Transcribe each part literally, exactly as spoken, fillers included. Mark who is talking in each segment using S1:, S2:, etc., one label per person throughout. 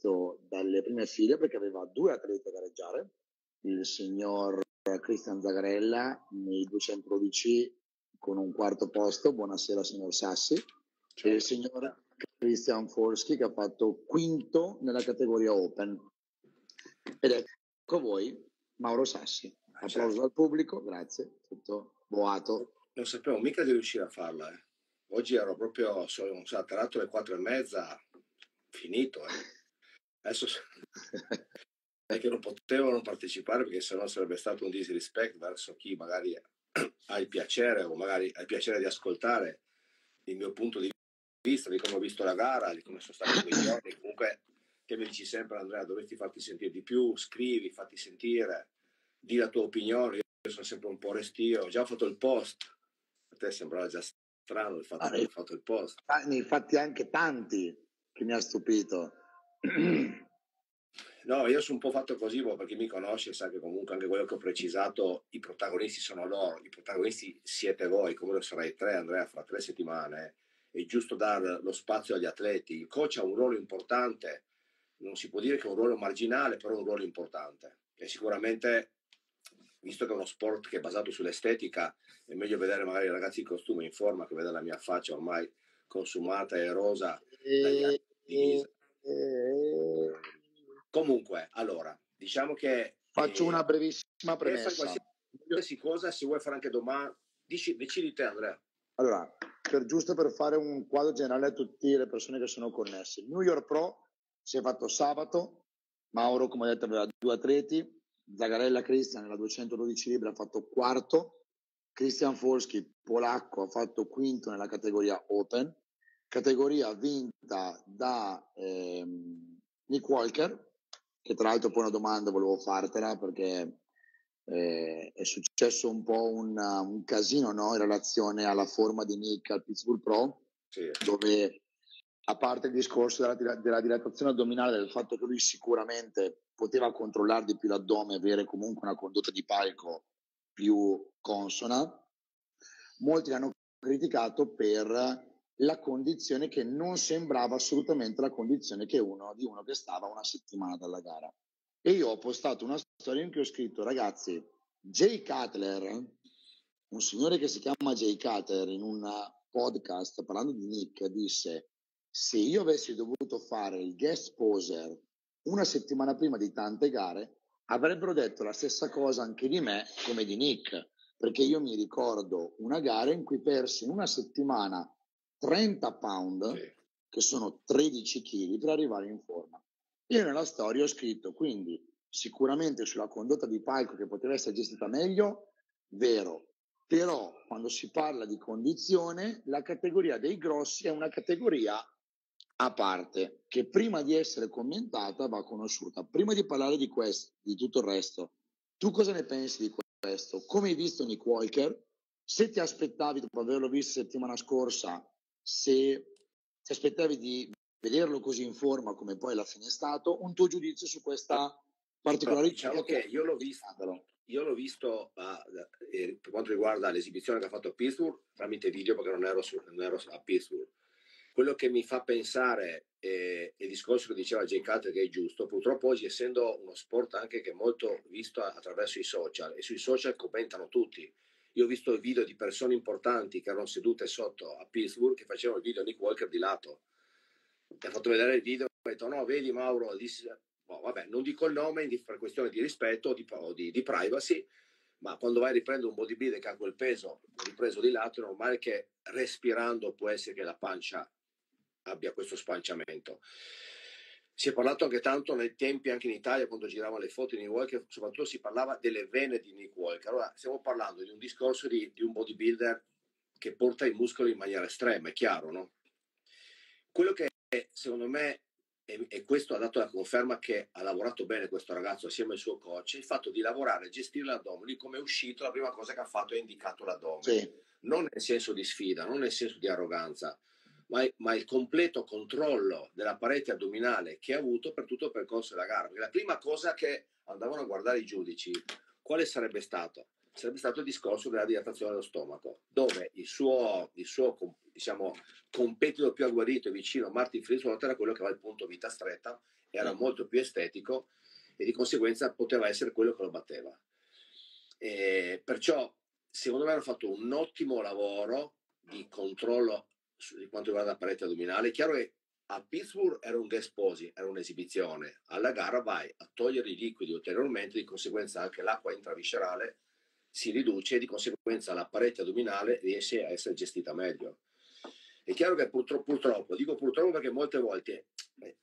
S1: visto dalle prime file perché aveva due atleti a gareggiare, il signor Cristian Zagarella nei duecentododici con un quarto posto, buonasera signor Sassi,
S2: Ciao.
S1: e il signor Christian Forsky che ha fatto quinto nella categoria Open. Ed ecco voi, Mauro Sassi. Applauso
S2: certo.
S1: dal pubblico, grazie, tutto boato.
S2: Non sapevo mica di riuscire a farla. Eh. Oggi ero proprio, sono atterrato alle quattro e mezza, finito. Eh. Adesso è che non potevo non partecipare perché sennò sarebbe stato un disrespect verso chi magari ha il piacere o magari ha il piacere di ascoltare il mio punto di vista, di come ho visto la gara, di come sono stati quei giorni. Comunque, che mi dici sempre, Andrea, dovresti farti sentire di più, scrivi, fatti sentire, di la tua opinione. Io sono sempre un po' restio, ho già fatto il post, a te sembrava già strano il fatto
S1: Ah,
S2: che ho fatto il post.
S1: Ne hai fatti anche tanti, che mi ha stupito.
S2: No, io sono un po' fatto così perché mi conosce, sa che comunque anche quello che ho precisato, i protagonisti sono loro, i protagonisti siete voi, come lo sarai te, Andrea, fra tre settimane. È giusto dare lo spazio agli atleti. Il coach ha un ruolo importante, non si può dire che è un ruolo marginale, però è un ruolo importante. E sicuramente, visto che è uno sport che è basato sull'estetica, è meglio vedere magari i ragazzi in costume in forma che vedere la mia faccia ormai consumata e rosa dagli anni di ghisa. Comunque, allora, diciamo che
S1: faccio
S2: eh,
S1: una brevissima premessa.
S2: Fai qualsiasi cosa, se vuoi fare anche domani, dici, decidi te, Andrea.
S1: Allora, per, giusto per fare un quadro generale a tutte le persone che sono connesse, il New York Pro si è fatto sabato, Mauro, come ho detto, aveva due atleti, Zagarella Cristian nella duecentododici libbre ha fatto quarto, Christian Forsky, polacco, ha fatto quinto nella categoria Open, categoria vinta da ehm, Nick Walker, che tra l'altro poi una domanda volevo fartela perché eh, è successo un po' un, un casino, no? In relazione alla forma di Nick al Pittsburgh Pro,
S2: sì.
S1: Dove a parte il discorso della, della dilatazione addominale, del fatto che lui sicuramente poteva controllare di più l'addome e avere comunque una condotta di palco più consona, molti l'hanno criticato per la condizione che non sembrava assolutamente la condizione che uno, di uno che stava una settimana dalla gara. E io ho postato una storia in cui ho scritto: ragazzi, Jay Cutler, un signore che si chiama Jay Cutler, in un podcast parlando di Nick disse: se io avessi dovuto fare il guest poser una settimana prima di tante gare, avrebbero detto la stessa cosa anche di me come di Nick, perché io mi ricordo una gara in cui persi in una settimana trenta pound, sì, che sono tredici chili, per arrivare in forma. Io nella storia ho scritto, quindi sicuramente sulla condotta di palco che poteva essere gestita meglio, vero, però quando si parla di condizione la categoria dei grossi è una categoria a parte, che prima di essere commentata va conosciuta. Prima di parlare di questo, di tutto il resto, tu cosa ne pensi di questo? Come hai visto Nick Walker? Se ti aspettavi, dopo averlo visto settimana scorsa, se ti aspettavi di vederlo così in forma come poi alla fine è stato, un tuo giudizio su questa particolarità?
S2: Diciamo che io l'ho visto, io l'ho visto uh, eh, per quanto riguarda l'esibizione che ha fatto a Pittsburgh tramite video, perché non ero, su, non ero a Pittsburgh. Quello che mi fa pensare eh, il discorso che diceva Jay Cutler, che è giusto, purtroppo oggi, essendo uno sport anche che è molto visto attraverso i social, e sui social commentano tutti. Io ho visto video di persone importanti che erano sedute sotto a Pittsburgh che facevano il video Nick Walker di lato. Mi ha fatto vedere il video e ho detto: no, vedi Mauro, disse, oh, vabbè, non dico il nome per questione di rispetto o di, di, di privacy, ma quando vai a riprendere un bodybuilder che ha quel peso ripreso di lato, è normale che respirando può essere che la pancia abbia questo spanciamento. Si è parlato anche tanto nei tempi, anche in Italia, quando giravano le foto di Nick Walker, soprattutto si parlava delle vene di Nick Walker. Allora, stiamo parlando di un discorso di, di un bodybuilder che porta i muscoli in maniera estrema, è chiaro, no? Quello che secondo me, e, e questo ha dato la conferma che ha lavorato bene questo ragazzo assieme al suo coach, è il fatto di lavorare e gestire l'addome. Lui, come è uscito, la prima cosa che ha fatto è indicato l'addome. Sì. Non nel senso di sfida, non nel senso di arroganza, ma, ma il completo controllo della parete addominale che ha avuto per tutto il percorso della gara. Perché la prima cosa che andavano a guardare i giudici, quale sarebbe stato? sarebbe stato il discorso della dilatazione dello stomaco, dove il suo, il suo diciamo, competitor più agguerrito e vicino, Martin Fitzwater, era quello che aveva il punto vita stretta, era molto più estetico e di conseguenza poteva essere quello che lo batteva. E perciò, secondo me, hanno fatto un ottimo lavoro di controllo su, di quanto riguarda la parete addominale. È chiaro che a Pittsburgh era un gas posi, era un'esibizione. Alla gara vai a togliere i liquidi ulteriormente, di conseguenza anche l'acqua intraviscerale si riduce e di conseguenza la parete addominale riesce a essere gestita meglio. È chiaro che purtroppo, purtroppo dico purtroppo perché molte volte eh,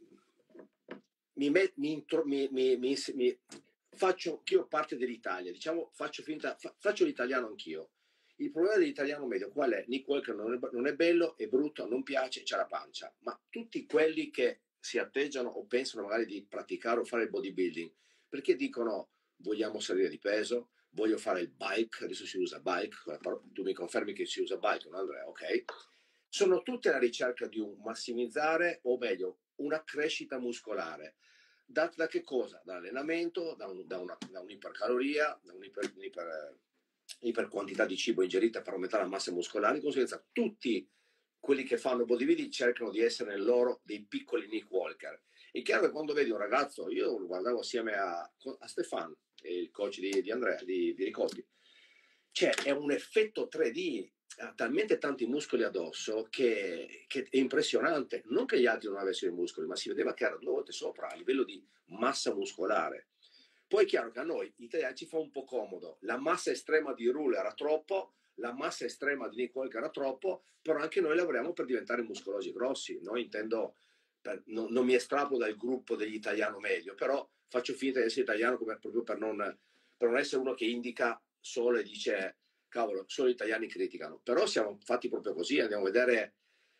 S2: mi, met, mi, intro, mi, mi, mi, mi faccio anch'io parte dell'Italia, diciamo faccio finta, fa, faccio l'italiano anch'io. Il problema dell'italiano medio qual è? Nick Walker non è, non è bello, è brutto, non piace, c'ha la pancia, ma tutti quelli che si atteggiano o pensano magari di praticare o fare il bodybuilding, perché dicono vogliamo salire di peso, voglio fare il bike, adesso si usa bike, tu mi confermi che si usa bike, no Andrea? Ok. Sono tutte alla ricerca di un massimizzare, o meglio, una crescita muscolare. Data da che cosa? Dall'allenamento, da, un, da, una, da un'ipercaloria, da un'iper, un'iper, iper quantità di cibo ingerita per aumentare la massa muscolare. Di conseguenza tutti quelli che fanno bodybuilding cercano di essere nel loro dei piccoli Nick Walker. È chiaro che quando vedi un ragazzo, io lo guardavo assieme a, a Stefan, il coach di, di Andrea, di, di Ricotti, cioè è un effetto tre D, ha talmente tanti muscoli addosso che, che è impressionante. Non che gli altri non avessero i muscoli, ma si vedeva che era due volte sopra a livello di massa muscolare. Poi è chiaro che a noi italiani ci fa un po' comodo, la massa estrema di Rule era troppo, la massa estrema di Nick Walker era troppo, però anche noi lavoriamo per diventare muscolosi e grossi. Noi intendo, per, no, non mi estrapolo dal gruppo degli italiano medio, però faccio finta di essere italiano come, proprio per non, per non essere uno che indica solo e dice cavolo, solo gli italiani criticano. Però siamo fatti proprio così, andiamo a vedere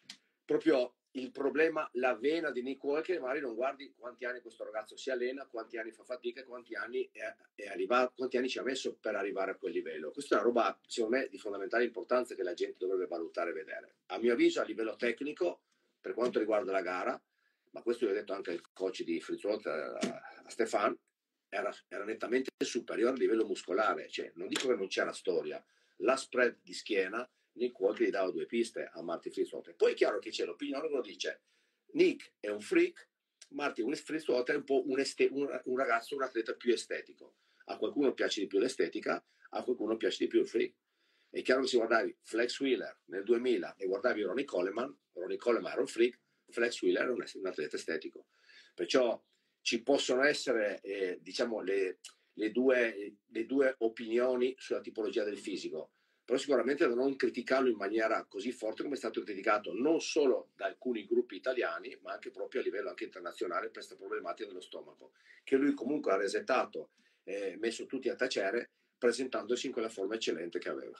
S2: proprio il problema, la vena di Nick Walker, magari non guardi quanti anni questo ragazzo si allena, quanti anni fa fatica, quanti anni, è, è arrivato, quanti anni ci ha messo per arrivare a quel livello. Questa è una roba, secondo me, di fondamentale importanza che la gente dovrebbe valutare e vedere. A mio avviso, a livello tecnico, per quanto riguarda la gara, ma questo l'ho detto anche il coach di Fitzwater, a Stefan, era, era nettamente superiore a livello muscolare. Cioè, non dico che non c'era storia, la spread di schiena, Nick Walker gli dava due piste a Martin Fitzwater. Poi è chiaro che c'è l'opinione che lo dice Nick è un freak, Martin Fitzwater è un po' un, este- un, un ragazzo, un atleta più estetico. A qualcuno piace di più l'estetica, a qualcuno piace di più il freak. È chiaro che se guardavi Flex Wheeler nel duemila e guardavi Ronnie Coleman, Ronnie Coleman era un freak, Flex Wheeler era un, un atleta estetico. Perciò ci possono essere eh, diciamo le, le, due, le due opinioni sulla tipologia del fisico, però sicuramente da non criticarlo in maniera così forte come è stato criticato non solo da alcuni gruppi italiani, ma anche proprio a livello anche internazionale per questa problematica dello stomaco, che lui comunque ha resettato, eh, messo tutti a tacere, presentandosi in quella forma eccellente che aveva.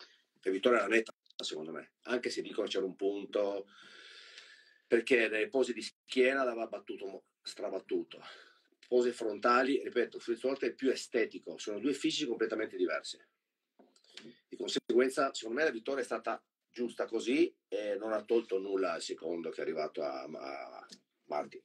S2: E vittoria era netta, secondo me, anche se dicono c'era un punto, perché nelle pose di schiena l'aveva battuto, strabattuto. Pose frontali, ripeto, Fitzwater è più estetico, sono due fisici completamente diversi. Di conseguenza, secondo me la vittoria è stata giusta così e non ha tolto nulla al secondo che è arrivato a, a Martin.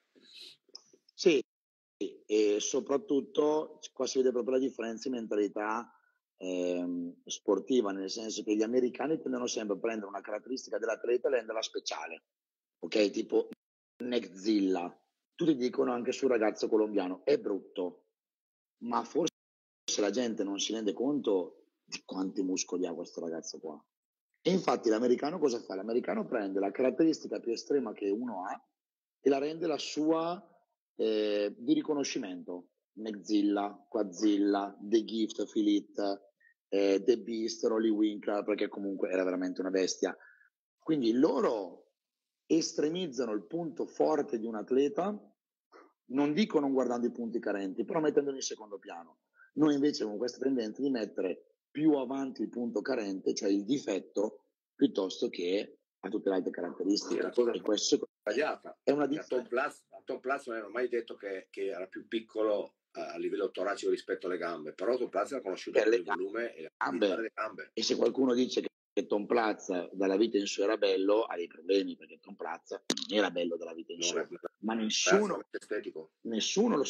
S1: Sì, e soprattutto qua si vede proprio la differenza in mentalità ehm, sportiva, nel senso che gli americani tendono sempre a prendere una caratteristica dell'atleta e renderla speciale, ok? Tipo Neckzilla. Tutti dicono anche sul ragazzo colombiano, è brutto, ma forse la gente non si rende conto di quanti muscoli ha questo ragazzo qua. E infatti l'americano cosa fa? L'americano prende la caratteristica più estrema che uno ha e la rende la sua eh, di riconoscimento. Neckzilla, Quadzilla, The Gift, Philip, eh, The Beast, Rolly Winkler, perché comunque era veramente una bestia. Quindi loro estremizzano il punto forte di un atleta, non dico non guardando i punti carenti, però mettendoli in secondo piano. Noi invece abbiamo questa tendenza di mettere più avanti il punto carente, cioè il difetto, piuttosto che a tutte le altre caratteristiche.
S2: Sì, la cosa
S1: e questo
S2: sbagliata.
S1: è una differenza.
S2: A Tom Platz, a Tom Platz non hanno mai detto che, che era più piccolo a livello toracico rispetto alle gambe, però Tom Platz era conosciuto per, per il volume e la
S1: gambe.
S2: delle gambe.
S1: E se qualcuno dice che che Tom Platz dalla vita in su era bello, ha dei problemi, perché Tom Platz non era bello dalla vita in
S2: non
S1: su,
S2: è,
S1: ma nessuno,
S2: estetico.
S1: nessuno lo sottolinea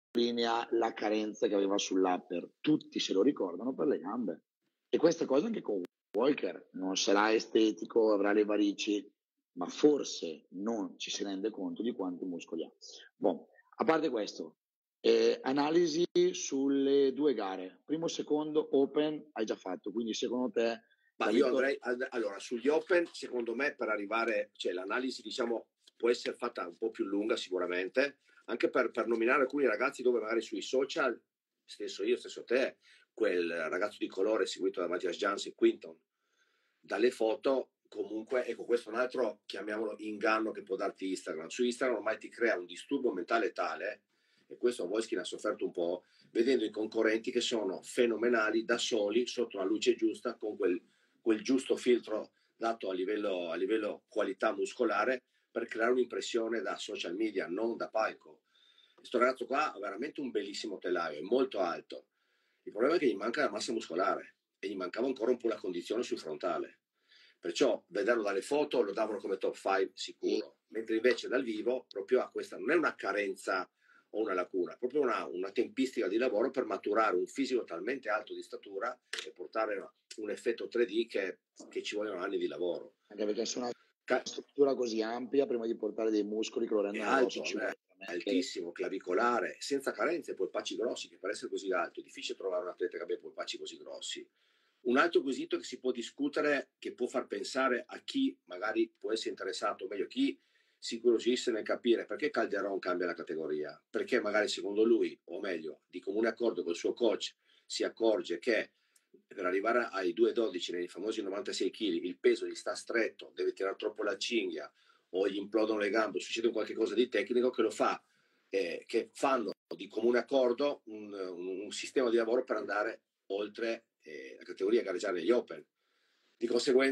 S1: sottolinea la carenza che aveva sull'upper. Tutti se lo ricordano per le gambe. E questa cosa anche con Walker. Non sarà estetico, avrà le varici, ma forse non ci si rende conto di quanti muscoli ha. Bon, a parte questo, eh, analisi sulle due gare. Primo e secondo Open hai già fatto, quindi secondo te...
S2: Ma io andrei, allora, sugli Open, secondo me, per arrivare, cioè l'analisi, diciamo, può essere fatta un po' più lunga sicuramente, anche per, per nominare alcuni ragazzi dove magari sui social, stesso io, stesso te, quel ragazzo di colore seguito da Matthias Jansen, Quinton, dalle foto, comunque, ecco, questo è un altro, chiamiamolo, inganno che può darti Instagram. Su Instagram ormai ti crea un disturbo mentale tale, e questo Volskin ha sofferto un po', vedendo i concorrenti che sono fenomenali da soli, sotto la luce giusta, con quel, quel giusto filtro dato a livello, a livello qualità muscolare, per creare un'impressione da social media, non da palco. Questo ragazzo qua ha veramente un bellissimo telaio, è molto alto. Il problema è che gli manca la massa muscolare e gli mancava ancora un po' la condizione sul frontale. Perciò vederlo dalle foto lo davano come top cinque sicuro, mentre invece dal vivo proprio ha questa, non è una carenza o una lacuna, proprio una, una tempistica di lavoro per maturare un fisico talmente alto di statura e portare un effetto tre D che, che ci vogliono anni di lavoro.
S1: Anche perché su una struttura così ampia, prima di portare dei muscoli che lo rendono
S2: alto, ci vuole altissimo, clavicolare, senza carenze, polpacci grossi, che per essere così alto è difficile trovare un atleta che abbia polpacci così grossi. Un altro quesito che si può discutere, che può far pensare a chi magari può essere interessato, o meglio chi si incuriosisce nel capire perché Calderon cambia la categoria, perché magari secondo lui, o meglio, di comune accordo col suo coach, si accorge che per arrivare ai due virgola dodici nei famosi novantasei chili il peso gli sta stretto, deve tirare troppo la cinghia o gli implodono le gambe, succede qualche cosa di tecnico che lo fa, eh, che fanno di comune accordo un, un, un sistema di lavoro per andare oltre eh, la categoria gareggiare negli Open. Di conseguenza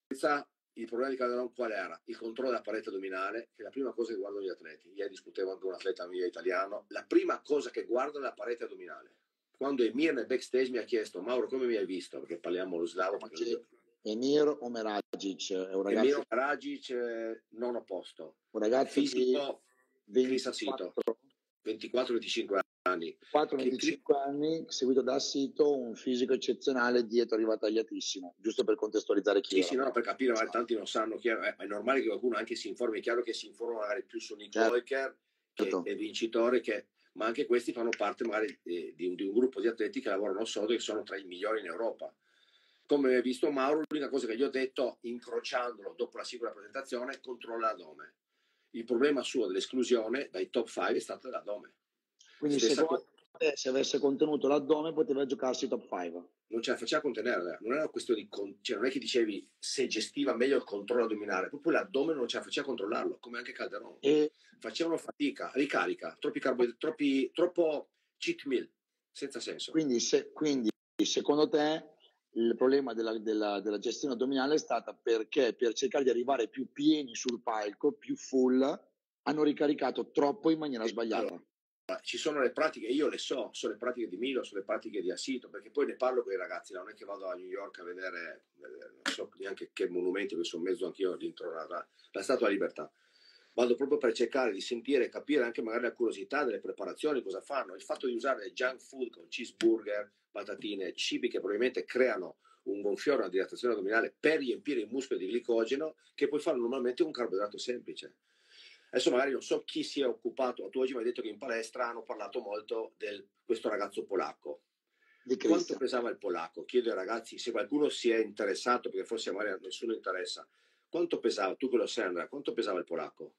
S2: il problema di Calderon qual era? Il controllo della parete addominale, che è la prima cosa che guardano gli atleti. Ieri discutevo anche con un atleta mio italiano, la prima cosa che guardano è la parete addominale. Quando Emir nel backstage mi ha chiesto: Mauro, come mi hai visto? Perché parliamo lo slavo. Perché
S1: Emir Omeragic è un ragazzo.
S2: Emir Omeragic eh, non opposto.
S1: Un ragazzo
S2: fisico
S1: di ventiquattro
S2: ventiquattro venticinque anni.
S1: quattro venticinque che... anni, seguito da Sito, un fisico eccezionale, dietro arriva tagliatissimo, giusto per contestualizzare chi
S2: sì,
S1: era.
S2: Sì, no, per capire, magari tanti non sanno chi è, è normale che qualcuno anche si informi, è chiaro che si informa magari più su Nick certo. Walker, che certo. è vincitore, che... ma anche questi fanno parte magari di, di, un, di un gruppo di atleti che lavorano sodo, che sono tra i migliori in Europa. Come hai visto Mauro, l'unica cosa che gli ho detto, incrociandolo dopo la singola presentazione, controlla l'addome. Il problema suo dell'esclusione dai top cinque è stato l'addome.
S1: Quindi
S2: Stessa
S1: secondo te, se avesse contenuto l'addome poteva giocarsi top cinque?
S2: Non ce la faceva contenere, non era una questione di con... cioè non è che dicevi se gestiva meglio il controllo addominale, proprio l'addome non ce la faceva controllarlo, come anche Calderon. E... facevano fatica, ricarica, troppi carboidrati, troppi, troppo cheat meal, senza senso.
S1: Quindi, se, quindi secondo te il problema della, della, della gestione addominale è stata perché per cercare di arrivare più pieni sul palco, più full, hanno ricaricato troppo in maniera sbagliata.
S2: Allora, ci sono le pratiche, io le so, sono le pratiche di Milo, sono le pratiche di Assito, perché poi ne parlo con i ragazzi, non è che vado a New York a vedere, vedere non so neanche che monumenti, perché sono mezzo anch'io dentro la, la Statua della Libertà. Vado proprio per cercare di sentire e capire anche magari la curiosità delle preparazioni, cosa fanno. Il fatto di usare junk food con cheeseburger, patatine, cibi che probabilmente creano un gonfiore, una dilatazione addominale per riempire i muscoli di glicogeno, che puoi fare normalmente con un carboidrato semplice. Adesso magari non so chi si è occupato, tu oggi mi hai detto che in palestra hanno parlato molto di questo ragazzo polacco. Di quanto pesava il polacco? Chiedo ai ragazzi, se qualcuno si è interessato, perché forse magari a nessuno interessa, quanto pesava, tu che lo sai Andrea, quanto pesava il polacco?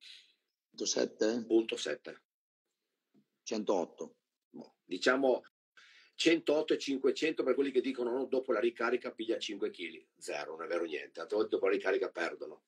S1: centosette?
S2: Punto sette.
S1: centootto.
S2: Boh, diciamo centootto e cinquecento per quelli che dicono no, dopo la ricarica piglia cinque chili. Zero, non è vero niente, altre volte dopo la ricarica perdono.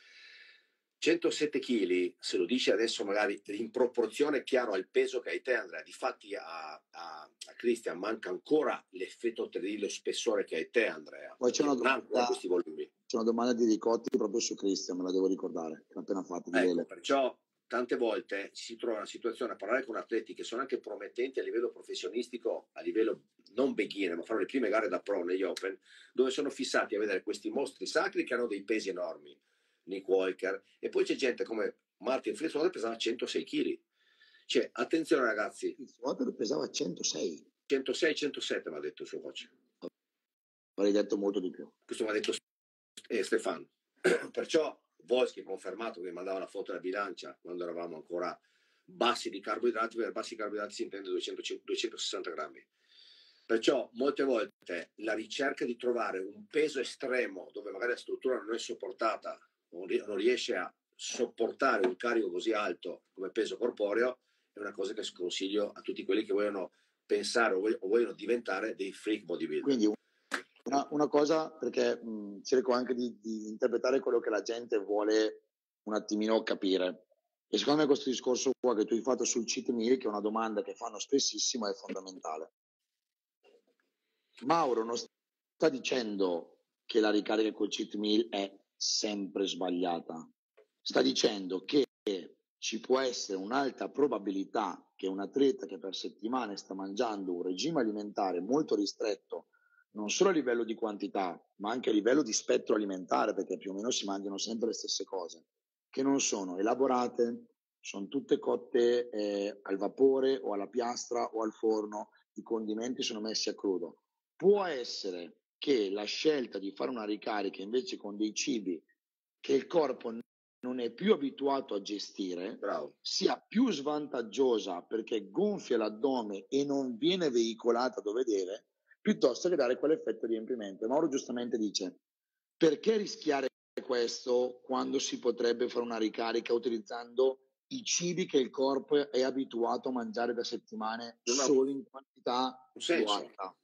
S2: centosette chili, se lo dici adesso magari in proporzione chiaro al peso che hai te Andrea, difatti a, a, a Christian manca ancora l'effetto tre D, lo spessore che hai te Andrea.
S1: Poi c'è una, domanda,
S2: questi volumi.
S1: c'è una domanda di Ricotti proprio su Christian, me la devo ricordare, che l'ho appena fatta. Di
S2: ecco, perciò tante volte si trova una situazione a parlare con atleti che sono anche promettenti a livello professionistico, a livello non beginner, ma fanno le prime gare da pro negli Open, dove sono fissati a vedere questi mostri sacri che hanno dei pesi enormi. Nick Walker, e poi c'è gente come Martin Fitzwater che pesava centosei chili. Cioè, attenzione ragazzi.
S1: Fitzwater pesava centosei.
S2: centosei centosette mi ha detto il suo coach.
S1: Avrei detto molto di più.
S2: Questo mi ha detto eh, Stefano. Perciò Volsky confermato che mi mandava la foto della bilancia quando eravamo ancora bassi di carboidrati, per bassi carboidrati si intende duecento, duecentosessanta grammi. Perciò molte volte la ricerca di trovare un peso estremo dove magari la struttura non è sopportata o non riesce a sopportare un carico così alto come peso corporeo è una cosa che sconsiglio a tutti quelli che vogliono pensare o vogliono diventare dei freak bodybuilder.
S1: Quindi una, una cosa, perché mh, cerco anche di, di interpretare quello che la gente vuole un attimino capire. E secondo me questo discorso qua che tu hai fatto sul cheat meal, che è una domanda che fanno spessissimo, è fondamentale. Mauro non sta dicendo che la ricarica col cheat meal è sempre sbagliata. Sta dicendo che ci può essere un'alta probabilità che un atleta che per settimane sta mangiando un regime alimentare molto ristretto, non solo a livello di quantità, ma anche a livello di spettro alimentare, perché più o meno si mangiano sempre le stesse cose, che non sono elaborate, sono tutte cotte eh, al vapore o alla piastra o al forno, i condimenti sono messi a crudo. Può essere che la scelta di fare una ricarica invece con dei cibi che il corpo non è più abituato a gestire,
S2: Bravo.
S1: sia più svantaggiosa perché gonfia l'addome e non viene veicolata dove deve, piuttosto che dare quell'effetto di riempimento. Mauro giustamente dice, perché rischiare questo quando si potrebbe fare una ricarica utilizzando i cibi che il corpo è abituato a mangiare da settimane solo in quantità più alta?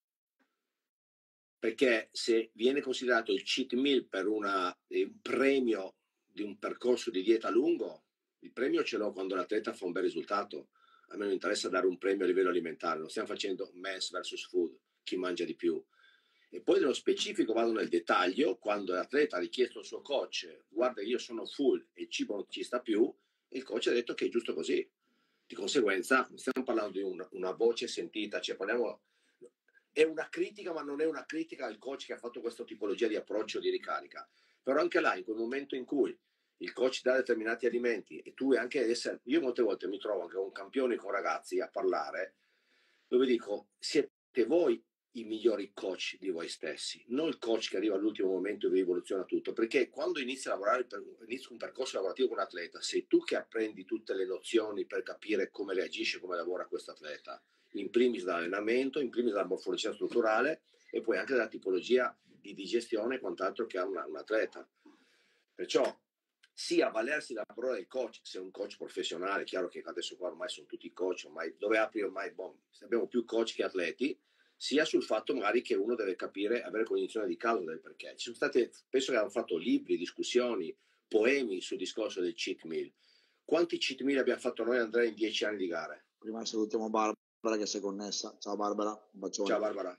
S2: Perché se viene considerato il cheat meal per una, eh, un premio di un percorso di dieta lungo, il premio ce l'ho quando l'atleta fa un bel risultato. A me non interessa dare un premio a livello alimentare, non stiamo facendo mass versus food, chi mangia di più. E poi nello specifico vado nel dettaglio, quando l'atleta ha richiesto al suo coach, guarda io sono full e il cibo non ci sta più, e il coach ha detto che è giusto così. Di conseguenza stiamo parlando di un, una voce sentita, cioè parliamo... È una critica, ma non è una critica al coach che ha fatto questa tipologia di approccio di ricarica. Però anche là, in quel momento in cui il coach dà determinati alimenti e tu anche essere... Io molte volte mi trovo anche con campioni, con ragazzi a parlare, dove dico, siete voi i migliori coach di voi stessi, non il coach che arriva all'ultimo momento e vi rivoluziona tutto, perché quando inizi a lavorare, per, inizi un percorso lavorativo con un atleta, sei tu che apprendi tutte le nozioni per capire come reagisce, come lavora questo atleta, in primis dall'allenamento, in primis dalla morfologia strutturale e poi anche dalla tipologia di digestione e quant'altro che ha una, un atleta. Perciò sia avvalersi della parola del coach, se è un coach professionale, chiaro che adesso qua ormai sono tutti coach, ormai dove apri ormai, boh, abbiamo più coach che atleti, sia sul fatto magari che uno deve capire, avere cognizione di causa del perché. Ci sono state, penso che hanno fatto libri, discussioni, poemi sul discorso del cheat meal. Quanti cheat meal abbiamo fatto noi, Andrea, in dieci anni di gare?
S1: Prima salutiamo Barbara che si è connessa. Ciao Barbara, un bacione.
S2: Ciao Barbara.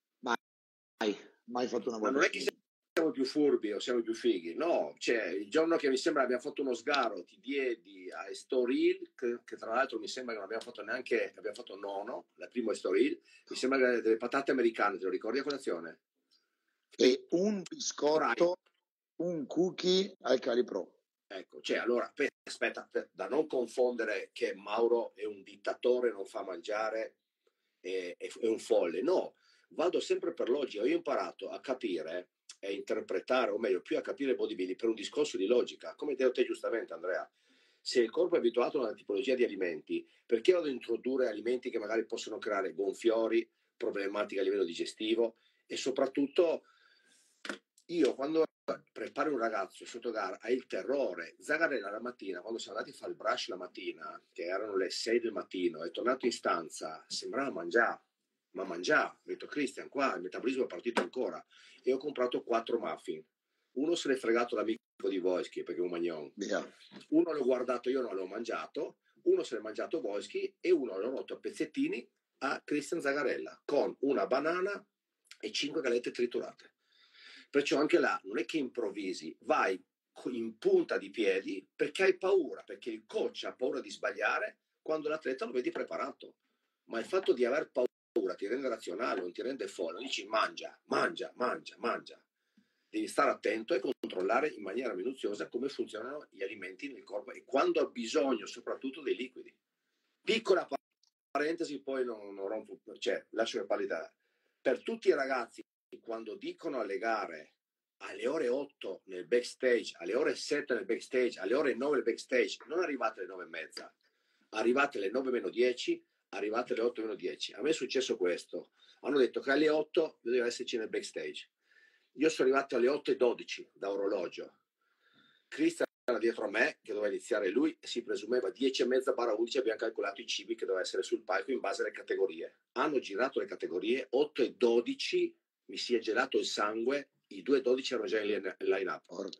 S1: Mai, mai fatto una volta.
S2: Ma non è che siamo più furbi o siamo più fighi, no, cioè il giorno che mi sembra abbiamo fatto uno sgaro ti diedi a Estoril, che, che tra l'altro mi sembra che non abbiamo fatto neanche, abbiamo fatto nono, la prima Estoril, mi sembra che delle patate americane, te lo ricordi a colazione?
S1: E un biscotto, un cookie al Calipro.
S2: Ecco, cioè allora, aspetta, da non confondere che Mauro è un dittatore, non fa mangiare, è, è, è un folle, no, vado sempre per logica, io ho imparato a capire e interpretare, o meglio, più a capire il bodybuilding per un discorso di logica, come hai detto te giustamente Andrea, se il corpo è abituato a una tipologia di alimenti, perché vado ad introdurre alimenti che magari possono creare gonfiori, problematiche a livello digestivo e soprattutto io quando prepari un ragazzo sotto gara ha il terrore. Zagarella la mattina, quando siamo andati a fare il brush la mattina, che erano le sei del mattino, è tornato in stanza, sembrava mangiare, ma mangiare. Ho detto Christian, qua il metabolismo è partito ancora. E ho comprato quattro muffin. Uno se l'è fregato l'amico di Wojski, perché è un magnon.
S1: Yeah.
S2: Uno l'ho guardato, io non l'ho mangiato. Uno se l'è mangiato Wojski e uno l'ho rotto a pezzettini a Christian Zagarella, con una banana e cinque gallette triturate. Perciò anche là non è che improvvisi, vai in punta di piedi perché hai paura, perché il coach ha paura di sbagliare quando l'atleta lo vedi preparato. Ma il fatto di aver paura ti rende razionale, non ti rende folle, non dici mangia, mangia, mangia, mangia. Devi stare attento e controllare in maniera minuziosa come funzionano gli alimenti nel corpo e quando ha bisogno soprattutto dei liquidi. Piccola parentesi, poi non, non rompo, cioè lascio che parli da. Per tutti i ragazzi, quando dicono alle gare alle ore otto nel backstage, alle ore sette nel backstage, alle ore nove nel backstage, non arrivate alle nove e mezza, arrivate alle nove meno dieci, arrivate alle otto meno dieci. A me è successo questo. Hanno detto che alle otto doveva esserci nel backstage. Io sono arrivato alle otto e dodici da orologio. Cristian era dietro a me, che doveva iniziare lui, e si presumeva dieci e mezza barra undici, abbiamo calcolato i cibi che doveva essere sul palco in base alle categorie. Hanno girato le categorie, otto e dodici, mi si è gelato il sangue, i due e dodici erano già in line-up.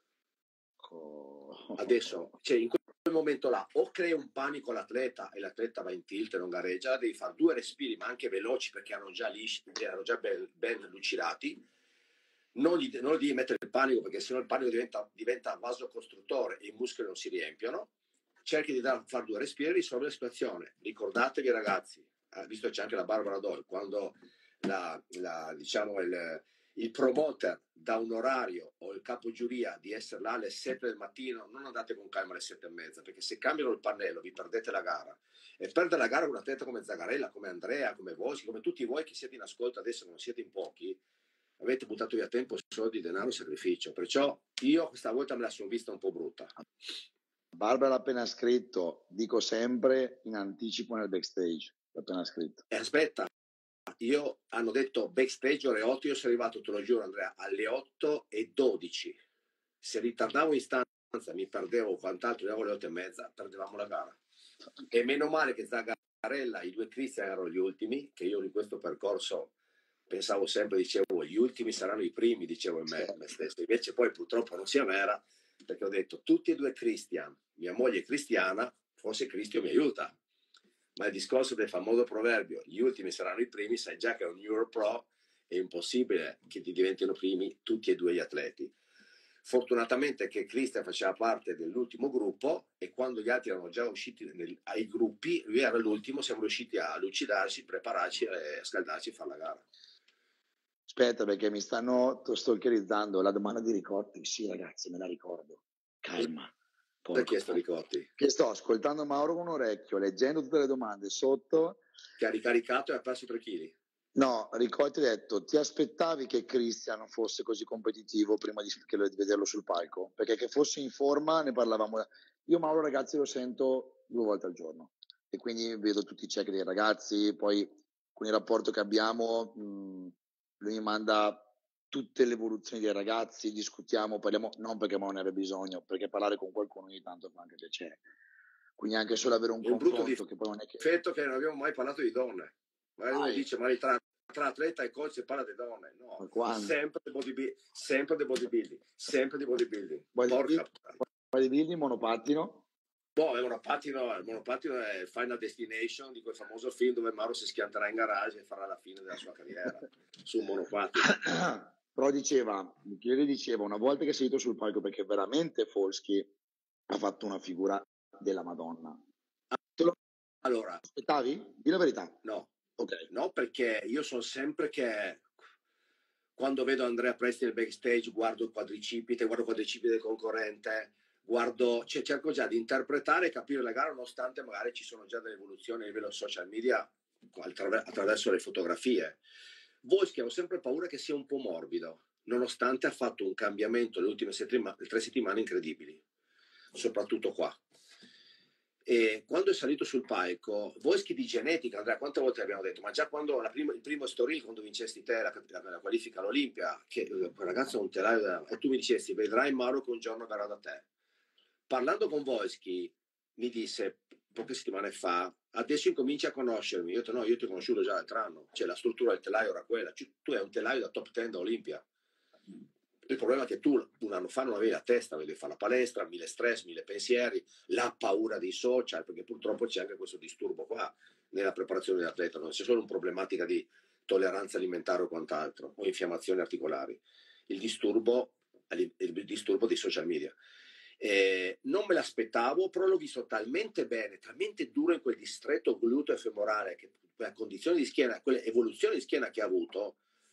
S2: Adesso, cioè in quel momento là, o crei un panico all'atleta e l'atleta va in tilt e non gareggia, devi fare due respiri, ma anche veloci, perché erano già lisci, erano già ben, ben lucidati. Non gli, non gli devi mettere il panico, perché sennò il panico diventa, diventa vasocostruttore e i muscoli non si riempiono. Cerchi di dar, fare due respiri e risolvere la situazione. Ricordatevi, ragazzi, eh, visto che c'è anche la Barbara Doyle, quando la, la, diciamo il, il promoter dà un orario o il capo giuria di essere là alle sette del mattino, non andate con calma alle sette e mezza, perché se cambiano il pannello vi perdete la gara. E perdere la gara con un atleta come Zagarella, come Andrea, come voi, come tutti voi che siete in ascolto adesso, non siete in pochi, avete buttato via tempo, soldi, denaro e sacrificio. Perciò io questa volta me la sono vista un po' brutta.
S1: Barbara ha appena scritto, dico sempre in anticipo nel backstage, l'ha appena scritto.
S2: E aspetta, io hanno detto backstage ore otto, io sono arrivato, te lo giuro Andrea, alle otto e dodici. Se ritardavo in stanza, mi perdevo quant'altro, arrivavo alle otto e mezza, perdevamo la gara. E meno male che Zagarella, i due Cristian erano gli ultimi, che io in questo percorso pensavo sempre, dicevo, gli ultimi saranno i primi, dicevo in me, me stesso. Invece poi purtroppo non sia vera, perché ho detto, tutti e due Cristian, mia moglie è cristiana, forse Cristo mi aiuta. Ma il discorso del famoso proverbio, gli ultimi saranno i primi, sai già che è un Europro, è impossibile che ti diventino primi tutti e due gli atleti. Fortunatamente che Cristian faceva parte dell'ultimo gruppo e quando gli altri erano già usciti nel, ai gruppi, lui era l'ultimo, siamo riusciti a lucidarci, prepararci e scaldarci e fare la gara.
S1: Aspetta, perché mi stanno stalkerizzando la domanda di Ricotti. Sì, ragazzi, me la ricordo. Calma.
S2: Che ha chiesto Ricotti?
S1: Che sto ascoltando Mauro con un orecchio, leggendo tutte le domande sotto.
S2: Che ha ricaricato e ha perso tre chili.
S1: No, Ricotti ha detto, ti aspettavi che Cristian fosse così competitivo prima di, di vederlo sul palco? Perché che fosse in forma ne parlavamo. Io Mauro, ragazzi, lo sento due volte al giorno. E quindi vedo tutti i check dei ragazzi, poi con il rapporto che abbiamo... Mh, lui mi manda tutte le evoluzioni dei ragazzi, discutiamo, parliamo, non perché non ne abbia bisogno, perché parlare con qualcuno ogni tanto fa anche piacere. Quindi anche solo avere un,
S2: un
S1: confronto che poi non è che...
S2: difetto che non abbiamo mai parlato di donne. Magari uno dice, ma tra, tra atleta e coach si parla di donne. No, sempre di bodybuilding, sempre di bodybuilding, sempre di bodybuilding.
S1: Bodybuilding, bodybuilding, monopattino.
S2: Boh, il monopattino, il monopattino è Final Destination, di quel famoso film dove Mauro si schianterà in garage e farà la fine della sua carriera sul monopattino.
S1: Però diceva, Michele diceva, una volta che è salito sul palco, perché veramente Folsky ha fatto una figura della Madonna. Te lo
S2: allora,
S1: aspettavi? Dì la verità.
S2: No,
S1: okay.
S2: No, perché io sono sempre che quando vedo Andrea Presti nel backstage guardo il quadricipite, guardo il quadricipite del concorrente, guardo, cioè cerco già di interpretare e capire la gara, nonostante magari ci sono già delle evoluzioni a livello social media attraverso le fotografie. Volsky ho sempre paura che sia un po' morbido, nonostante ha fatto un cambiamento nelle ultime settima- tre settimane incredibili, soprattutto qua. E quando è salito sul palco, Volsky di genetica, Andrea, quante volte abbiamo detto, ma già quando la prima, il primo story, quando vincesti te la, la, la qualifica all'Olimpia, che quel ragazzo è un telaio da, e tu mi dicesti, vedrai Mauro che un giorno verrà da te. Parlando con Volsky, mi disse poche settimane fa, adesso incominci a conoscermi. Io ho detto, no, io ti ho conosciuto già l'altro anno, cioè la struttura del telaio era quella, cioè, tu hai un telaio da top dieci da Olimpia. Il problema è che tu un anno fa non avevi la testa, avevi fare la palestra, mille stress, mille pensieri, la paura dei social, perché purtroppo c'è anche questo disturbo qua nella preparazione dell'atleta, non c'è solo una problematica di tolleranza alimentare o quant'altro, o infiammazioni articolari, il disturbo, il disturbo dei social media. Eh, non me l'aspettavo, però l'ho visto talmente bene, talmente duro in quel distretto gluteo e femorale, che quella condizione di schiena, quelle evoluzioni di schiena che ha avuto,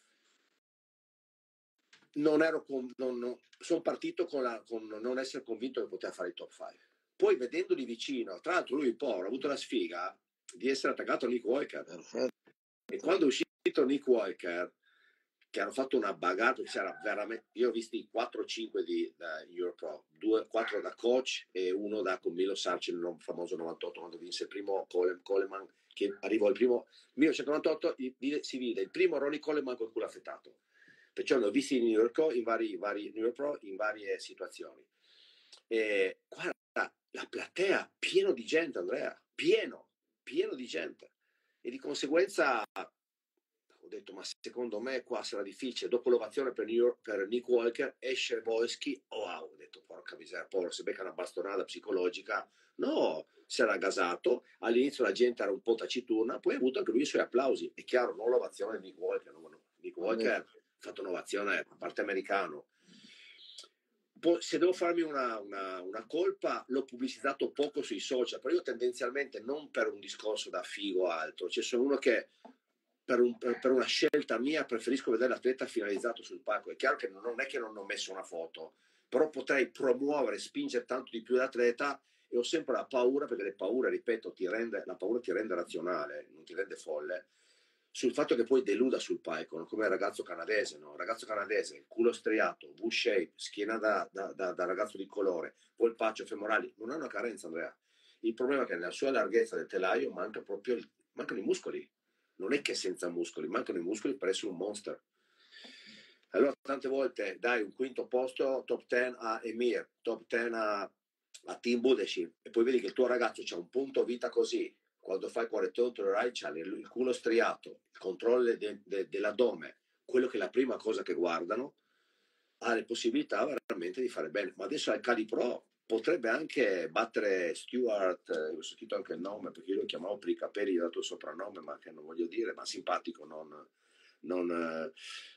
S2: non ero con, non, non, sono partito con, la, con non essere convinto che poteva fare il top cinque. Poi vedendoli vicino, tra l'altro lui povero ha avuto la sfiga di essere attaccato a Nick Walker.
S1: Perfetto.
S2: E quando è uscito Nick Walker, che hanno fatto una bagarre, c'era veramente, io ho visti quattro o cinque di da Europro, due, quattro da coach e uno da con Milo Sarcin, il famoso novantotto, quando vinse il primo Cole, Coleman, che arrivò il primo millenovecentonovantotto, si vide il primo Ronnie Coleman col culo affettato. Perciò l'ho visti in New York in vari, vari New York Pro in varie situazioni. E guarda, la platea pieno di gente, Andrea, pieno, pieno di gente. E di conseguenza ho detto, ma secondo me qua sarà difficile. Dopo l'ovazione per, New York, per Nick Walker esce Wolski, oh wow, ho detto porca miseria, povero, se becca una bastonata psicologica. No, si era gasato, all'inizio la gente era un po' taciturna, poi ha avuto anche lui i suoi applausi. È chiaro, non l'ovazione di Nick Walker, no, no. Nick Walker ha fatto un'ovazione a parte americano. Poi, se devo farmi una, una, una colpa, l'ho pubblicizzato poco sui social, però io tendenzialmente non per un discorso da figo o altro, cioè sono uno che per, un, per, per una scelta mia preferisco vedere l'atleta finalizzato sul palco. È chiaro che non è che non ho messo una foto, però potrei promuovere, spingere tanto di più l'atleta, e ho sempre la paura, perché le paure, ripeto, ti rende, la paura ti rende razionale, non ti rende folle, sul fatto che poi deluda sul palco, no? Come il ragazzo canadese, no? Il ragazzo canadese, culo striato, V-shape, schiena da, da, da, da ragazzo di colore, polpaccio, femorali, non ha una carenza, Andrea. Il problema è che nella sua larghezza del telaio manca proprio il, mancano i muscoli. Non è che senza muscoli, mancano i muscoli per essere un monster. Allora tante volte dai un quinto posto, top dieci a Emir, top dieci a, a Team Budeshim, e poi vedi che il tuo ragazzo c'ha un punto vita così, quando fai il quarantotto to the right c'ha il culo striato, il controllo de, de, dell'addome, quello che è la prima cosa che guardano, ha le possibilità veramente di fare bene. Ma adesso al Cali Pro potrebbe anche battere Stewart, eh, ho sentito anche il nome perché io lo chiamavo per i capelli dal tuo soprannome, ma che non voglio dire, ma simpatico, non, non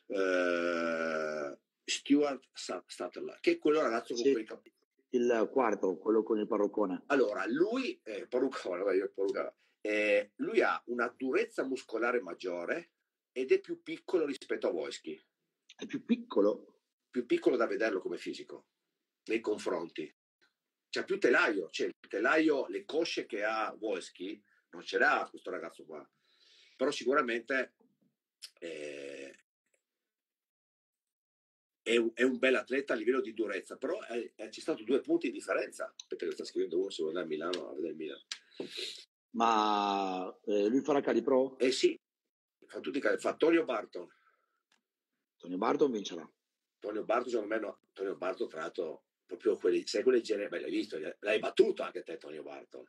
S2: eh, Stewart Statler, che è quello ragazzo
S1: sì,
S2: con quei capelli.
S1: Il quarto, quello con il parruccone.
S2: Allora, lui, eh, parruccone, vabbè, io parruccone, eh, lui ha una durezza muscolare maggiore ed è più piccolo rispetto a Wojski.
S1: È più piccolo?
S2: Più piccolo da vederlo come fisico, nei confronti. C'ha più telaio, cioè il telaio, le cosce che ha Wolski non ce l'ha questo ragazzo qua, però sicuramente eh, è, un, è un bel atleta a livello di durezza, però è, è, ci sono stati due punti di differenza. Aspetta che sta scrivendo uno, se vuole andare a Milano a vedere il Milano.
S1: Ma eh, lui farà Cali Pro?
S2: Eh sì, fa tutti fa Tonio Barton.
S1: Tonio Barton vincerà.
S2: Tonio Barton secondo me no, Tonio Barton tra l'altro proprio quelli, sai quelle genere, beh l'hai visto, l'hai battuto anche te Tonio Barton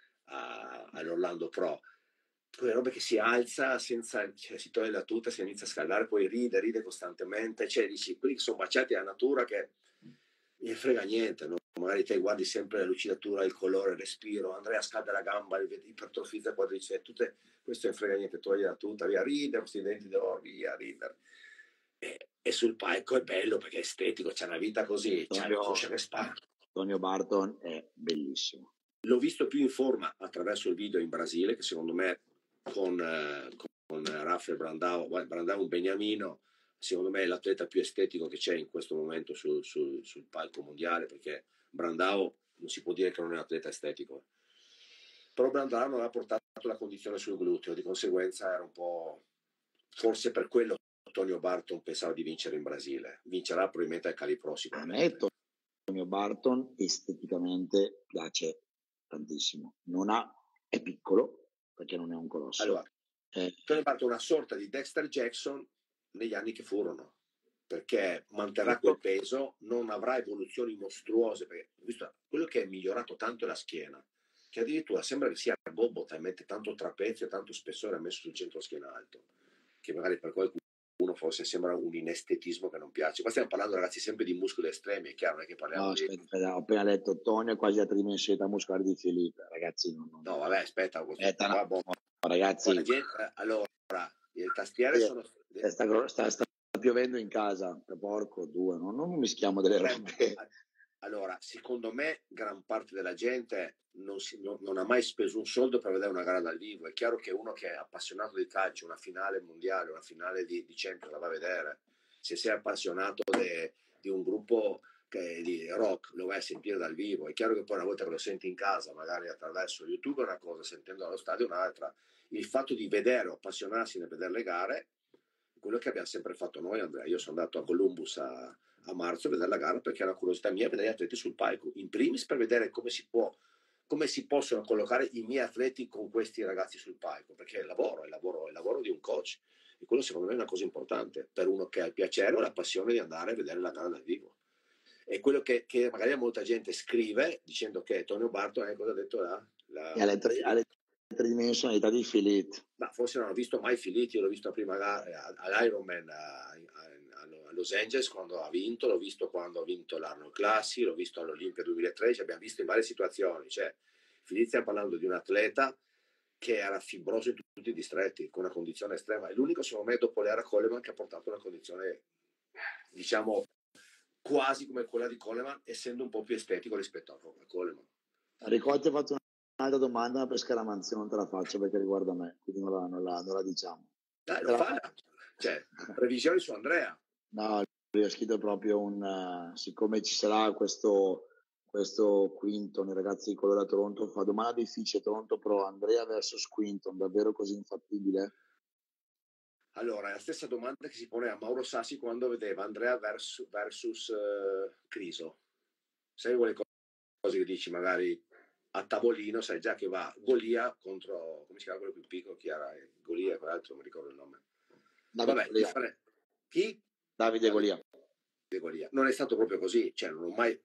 S2: a, all'Orlando Pro, quelle robe che si alza senza, cioè, si toglie la tuta, si inizia a scaldare, poi ride, ride costantemente, cioè dici, quelli che sono baciati alla natura che mi frega niente, no? Magari te guardi sempre la lucidatura, il colore, il respiro, Andrea scalda la gamba, ipertrofizza il quadriceps, tutte, questo non frega niente, toglie la tuta, via, ride, questi denti d'oro, via, ridere. E, e sul palco è bello perché è estetico, c'è una vita così, c'è una coscia che spara.
S1: Tonio Barton è bellissimo.
S2: L'ho visto più in forma attraverso il video in Brasile, che secondo me con, eh, con Rafael Brandao, Brandao un beniamino, secondo me è l'atleta più estetico che c'è in questo momento sul, sul, sul palco mondiale, perché Brandao non si può dire che non è un atleta estetico, però Brandao non aveva portato la condizione sul gluteo, di conseguenza era un po', forse per quello Tonio Barton pensava di vincere in Brasile, vincerà probabilmente al Cali Pro sicuramente.
S1: A me Tonio Barton esteticamente piace tantissimo, non ha, è piccolo perché non è un colosso.
S2: Allora, eh, Tonio Barton è una sorta di Dexter Jackson negli anni che furono, perché manterrà quel peso, non avrà evoluzioni mostruose, perché visto, quello che è migliorato tanto è la schiena, che addirittura sembra che sia Bobo, mette tanto trapezio e tanto spessore messo sul centro schiena alto, che magari per qualcuno forse sembra un inestetismo che non piace. Qua stiamo parlando, ragazzi, sempre di muscoli estremi, è chiaro, non è che parliamo
S1: no,
S2: di...
S1: aspetta, aspetta, ho appena letto Tonio è quasi a tridimensionalità muscolare di Felipe, ragazzi. Non, non...
S2: No, vabbè, aspetta,
S1: aspetta no,
S2: boh.
S1: no, ragazzi.
S2: Gente, allora, le tastiere
S1: sì,
S2: sono...
S1: Sta, sta, sta piovendo in casa, porco due, no? Non mischiamo delle robe.
S2: Allora, secondo me gran parte della gente non, si, non, non ha mai speso un soldo per vedere una gara dal vivo. È chiaro che uno che è appassionato di calcio, una finale mondiale, una finale di, di Champions la va a vedere. Se sei appassionato de, di un gruppo che di rock lo vai a sentire dal vivo. È chiaro che poi una volta che lo senti in casa, magari attraverso YouTube è una cosa, sentendo allo stadio è un'altra. Il fatto di vedere o appassionarsi nel vedere le gare è quello che abbiamo sempre fatto noi, Andrea. Io sono andato a Columbus a, a marzo a vedere la gara perché era una curiosità mia vedere gli atleti sul palco, in primis per vedere come si può come si possono collocare i miei atleti con questi ragazzi sul palco, perché è il lavoro, è il lavoro, è il lavoro di un coach, e quello secondo me è una cosa importante per uno che ha il piacere o la passione di andare a vedere la gara dal vivo. È quello che, che magari molta gente scrive dicendo che Tonio Barton è cosa ha detto là? La,
S1: e alle, tre, alle tridimensionalità di Philippe.
S2: Ma forse non ho visto mai Philippe, io l'ho visto a prima gara all'Ironman a, a, a Los Angeles quando ha vinto, l'ho visto quando ha vinto l'Arnold Classic, l'ho visto all'Olimpia duemilatredici, abbiamo visto in varie situazioni. Cioè, Philippe, stiamo parlando di un atleta che era fibroso in tutti i distretti, con una condizione estrema. È l'unico, secondo me, dopo l'era Coleman che ha portato una condizione, diciamo, quasi come quella di Coleman, essendo un po' più estetico rispetto a Coleman.
S1: Ricordo ti ho fatto un'altra domanda, ma per scaramanzia non te la faccio perché riguarda me, quindi non la, non la, non la diciamo.
S2: Dai, lo fa, cioè, previsioni su Andrea.
S1: No, io ho scritto proprio un, uh, siccome ci sarà questo, questo Quinton, i ragazzi di Colore a Toronto, fa domanda difficile, Toronto Pro, Andrea versus Quinton, davvero così infattibile?
S2: Allora, è la stessa domanda che si pone a Mauro Sassi quando vedeva Andrea versus, versus uh, Criso. Sai quelle cose che dici magari a tavolino, sai già che va Golia contro, come si chiama quello più piccolo, chi era? Golia, quell'altro, non mi ricordo il nome.
S1: Davide
S2: Vabbè,
S1: Golia.
S2: Fare... Chi?
S1: Davide Golia.
S2: Golia. Non è stato proprio così, cioè non ho mai...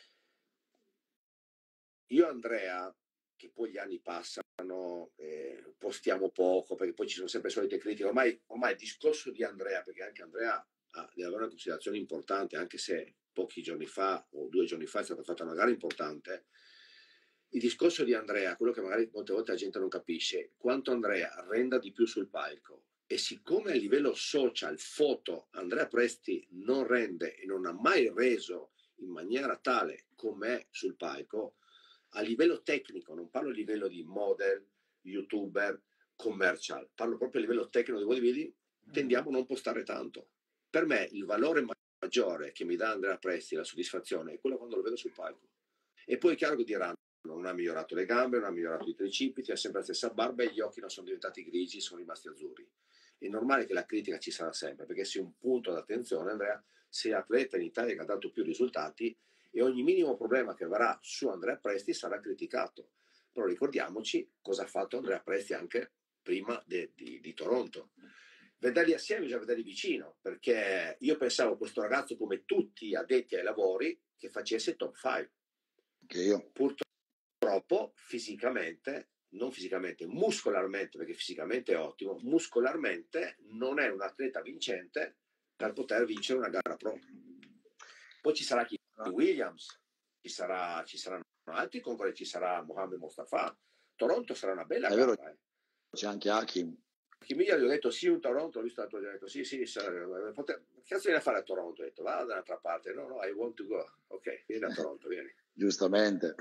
S2: Io Andrea, che poi gli anni passano, eh, postiamo poco, perché poi ci sono sempre solite critiche, ormai, ormai il discorso di Andrea, perché anche Andrea ha, deve avere una considerazione importante, anche se pochi giorni fa o due giorni fa è stata fatta una gara importante, il discorso di Andrea, quello che magari molte volte la gente non capisce, quanto Andrea renda di più sul palco. E siccome a livello social, foto, Andrea Presti non rende e non ha mai reso in maniera tale com'è sul palco, a livello tecnico, non parlo a livello di model, youtuber, commercial, parlo proprio a livello tecnico di bodybuilding, tendiamo a non postare tanto. Per me il valore maggiore che mi dà Andrea Presti, la soddisfazione, è quello quando lo vedo sul palco. E poi è chiaro che diranno, non ha migliorato le gambe, non ha migliorato i tricipiti, ha sempre la stessa barba e gli occhi non sono diventati grigi, sono rimasti azzurri. È normale che la critica ci sarà sempre, perché sei un punto d'attenzione, Andrea, sei atleta in Italia che ha dato più risultati e ogni minimo problema che verrà su Andrea Presti sarà criticato. Però ricordiamoci cosa ha fatto Andrea Presti anche prima de, di, di Toronto. Vederli assieme bisogna vederli vicino, perché io pensavo a questo ragazzo come tutti gli addetti ai lavori che facesse top cinque.
S1: Che io.
S2: Purtroppo fisicamente, non fisicamente, muscolarmente, perché fisicamente è ottimo, muscolarmente non è un atleta vincente per poter vincere una gara pro. Poi ci sarà chi Williams, ci, sarà, ci saranno altri concorrenti, ci sarà Mohamed Mostafa. Toronto sarà una bella
S1: è
S2: gara.
S1: Vero, eh. C'è anche Hakim.
S2: Hakim gli ho detto sì, un Toronto, ho visto l'altro giorno, ho detto sì, sì, sarà, poter, che cazzo viene a fare a Toronto? Ho detto vada da un'altra parte, no, no, I want to go. Ok, vieni a Toronto, vieni.
S1: Giustamente.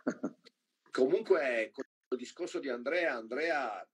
S2: Comunque, con il discorso di Andrea, Andrea,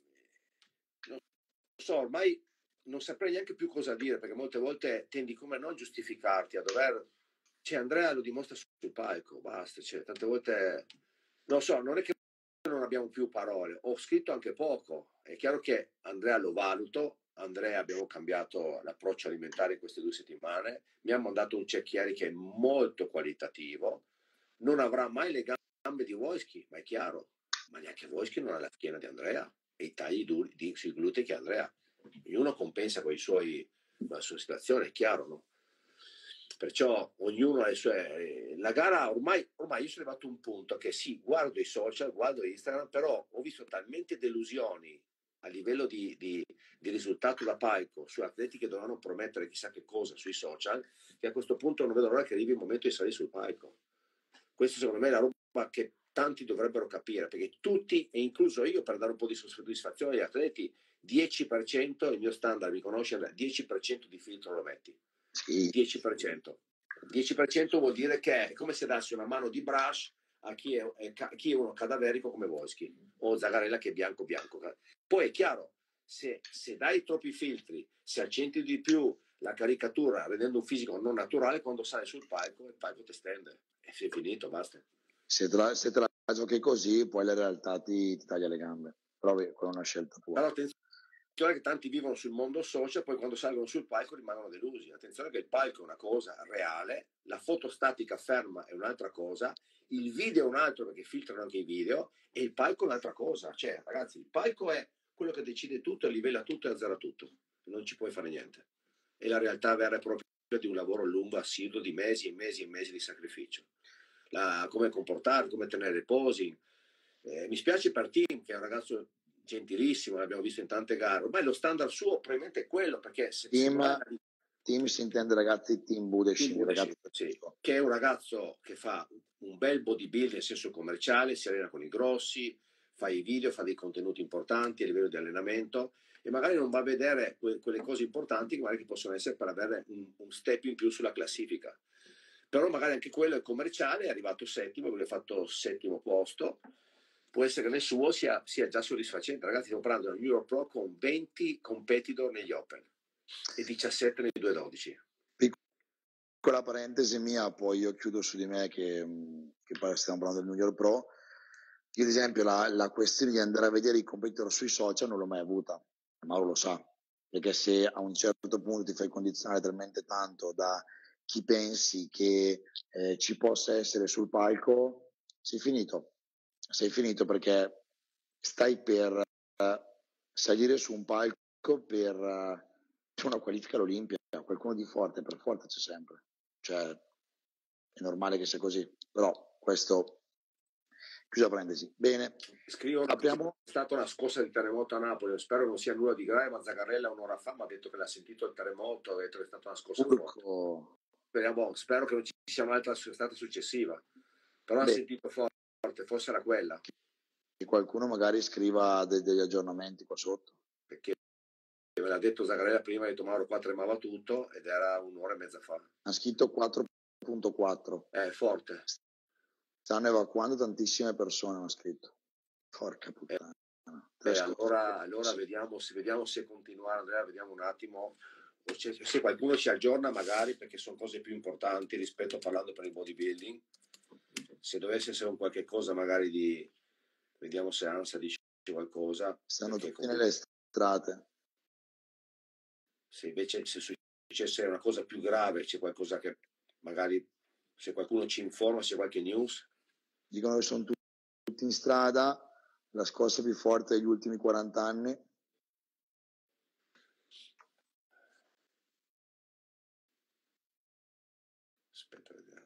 S2: non so, ormai non saprei neanche più cosa dire, perché molte volte tendi come non giustificarti, a dover... Cioè, Andrea lo dimostra sul palco, basta, cioè, tante volte... Non so, non è che non abbiamo più parole, ho scritto anche poco, è chiaro che Andrea lo valuto, Andrea abbiamo cambiato l'approccio alimentare in queste due settimane, mi ha mandato un cecchieri che è molto qualitativo, non avrà mai le gambe di Wojski, ma è chiaro, ma neanche Wojski non ha la schiena di Andrea e i tagli duri di, sui glutei che Andrea. Ognuno compensa con i suoi, la sua situazione, è chiaro, no? Perciò ognuno ha le sue... La gara ormai, ormai io sono arrivato a un punto che sì, guardo i social, guardo Instagram, però ho visto talmente delusioni a livello di, di, di risultato da palco su atleti che dovranno promettere chissà che cosa sui social, che a questo punto non vedo l'ora che arrivi il momento di salire sul palco. Questo secondo me è la roba che tanti dovrebbero capire, perché tutti, e incluso io, per dare un po' di soddisfazione agli atleti, dieci per cento, il mio standard, mi conosce, dieci per cento di filtro lo metti.
S1: Sì.
S2: dieci per cento. dieci per cento vuol dire che è come se dassi una mano di brush a chi è, è, chi è uno cadaverico come Wojski o Zagarella che è bianco bianco. Poi è chiaro, se, se dai troppi filtri, se accenti di più la caricatura rendendo un fisico non naturale, quando sale sul palco il palco ti stende e si è finito, basta.
S1: Se te la, se te la giochi così, poi la realtà ti, ti taglia le gambe, però con una scelta tua.
S2: Però attenzione che tanti vivono sul mondo social, poi quando salgono sul palco rimangono delusi. Attenzione che il palco è una cosa reale, la foto statica ferma è un'altra cosa, il video è un altro perché filtrano anche i video, e il palco è un'altra cosa. Cioè, ragazzi, il palco è quello che decide tutto, livella tutto e azzera tutto. Non ci puoi fare niente. È la realtà vera e propria di un lavoro lungo, assiduo, di mesi e mesi e mesi di sacrificio. La, come comportarsi, come tenere il posing. Eh, mi spiace per Tim, che è un ragazzo gentilissimo, l'abbiamo visto in tante gare. Ormai lo standard suo probabilmente è quello, perché se
S1: Team,
S2: si parla di...
S1: team si intende, ragazzi, Team Budeshin, ragazzi,
S2: sì, che è un ragazzo che fa un bel bodybuilding nel senso commerciale, si allena con i grossi, fa i video, fa dei contenuti importanti a livello di allenamento, e magari non va a vedere que- quelle cose importanti che magari possono essere per avere un, un step in più sulla classifica. Però magari anche quello è commerciale, è arrivato settimo, quello ha fatto settimo posto, può essere che nel suo sia, sia già soddisfacente. Ragazzi, stiamo parlando di un Euro Pro con venti competitor negli Open e diciassette nei due dodici.
S1: Piccola parentesi mia, poi io chiudo su di me che, che stiamo parlando del New York Pro. Io ad esempio la, la questione di andare a vedere i competitor sui social non l'ho mai avuta, Mauro lo sa, perché se a un certo punto ti fai condizionare talmente tanto da chi pensi che eh, ci possa essere sul palco, sei finito, sei finito perché stai per uh, salire su un palco per uh, una qualifica all'Olimpia, qualcuno di forte, per forza c'è sempre, cioè è normale che sia così, però questo... Chiusa parentesi. Bene.
S2: Scrivo
S1: apriamo.
S2: È stata una scossa di terremoto a Napoli, spero non sia nulla di grave, ma Zagarella un'ora fa mi ha detto che l'ha sentito il terremoto, ha detto che è stata una scossa forte. Speriamo, spero che non ci sia un'altra stata successiva, però ha sentito forte, forse era quella.
S1: Che qualcuno magari scriva de- degli aggiornamenti qua sotto.
S2: Perché me l'ha detto Zagarella prima, ha detto Mauro qua tremava tutto, ed era un'ora e mezza fa.
S1: Ha scritto quattro virgola quattro.
S2: È forte.
S1: Stanno evacuando tantissime persone, hanno scritto. Porca puttana.
S2: Eh, eh, allora allora sì. vediamo, se, vediamo se continuare, Andrea, vediamo un attimo se qualcuno ci aggiorna magari, perché sono cose più importanti rispetto a parlando per il bodybuilding. Se dovesse essere un qualche cosa magari di... Vediamo se Ansa dice qualcosa.
S1: Stanno tutti
S2: comunque...
S1: nelle strade.
S2: Se invece se successe una cosa più grave, c'è qualcosa che magari, se qualcuno ci informa, se c'è qualche news.
S1: Dicono che sono tutti in strada, la scossa più forte degli ultimi quaranta anni.
S2: Aspetta, vediamo.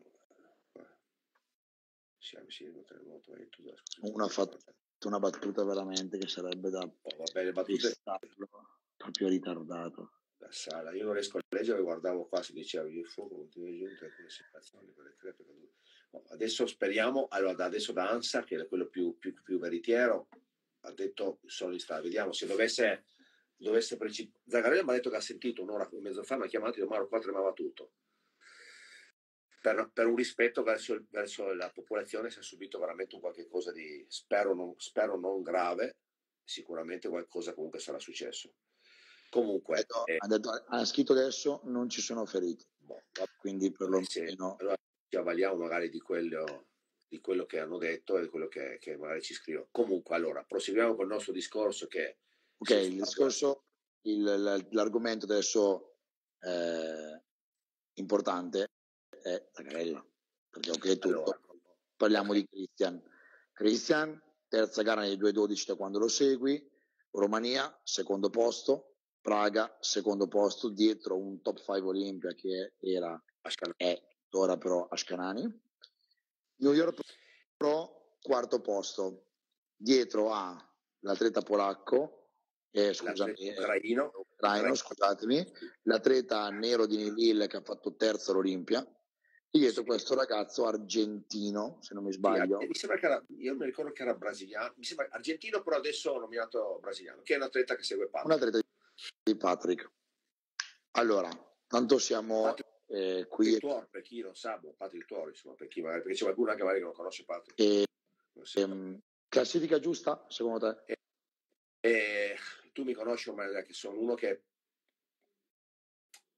S2: Siamo sì, terremoto,
S1: Uno ha fatto una battuta veramente che sarebbe da
S2: oh, vabbè, le battute
S1: proprio ritardato.
S2: La sala, io non riesco a leggere, guardavo qua, si diceva il fuoco continua giunto e quelle separazioni, quelle crepe cadute. No, adesso speriamo, allora da adesso da Ansa, che è quello più, più, più veritiero, ha detto sono in strada, vediamo se dovesse dovesse precipitare. Zagarella mi ha detto che ha sentito un'ora e mezzo fa, mi ha chiamato e Mauro qua tremava tutto. Per, per un rispetto verso, verso la popolazione, si è subito veramente un qualche cosa di, spero non, spero non grave, sicuramente qualcosa comunque sarà successo. Comunque,
S1: detto,
S2: eh,
S1: ha, detto, ha scritto adesso non ci sono feriti, boh, quindi perlomeno
S2: allora ci avvaliamo magari di quello, di quello che hanno detto e di quello che, che magari ci scrivono. Comunque, allora proseguiamo con il nostro discorso che
S1: ok, il discorso, il, l'argomento adesso eh, importante è Zagarella, perché ok tutto,
S2: allora,
S1: parliamo
S2: okay.
S1: di Christian. Christian, terza gara nei due dodici da quando lo segui, Romania, secondo posto, Praga, secondo posto, dietro un top cinque Olimpia che era, è tuttora però Ashkanani. New York Pro, quarto posto, dietro a l'atleta polacco, eh, scusami,
S2: ucraino,
S1: eh, ucraino, scusatemi, l'atleta nero di Niville che ha fatto terzo all'Olimpia, e dietro sì. questo ragazzo argentino, se non mi sbaglio.
S2: Sì, mi sembra che era, io mi ricordo che era brasiliano, mi sembra argentino, però adesso nominato brasiliano, che è un atleta che segue Patrick.
S1: Un atleta di Patrick. Allora, tanto siamo
S2: Patrick,
S1: eh, qui.
S2: Il Tuor, per chi non sa, Patrick Tuor, insomma, per chi magari, perché c'è qualcuno anche magari che non conosce Patrick.
S1: E, ehm, classifica giusta, secondo te?
S2: E, e, tu mi conosci ormai, che sono uno che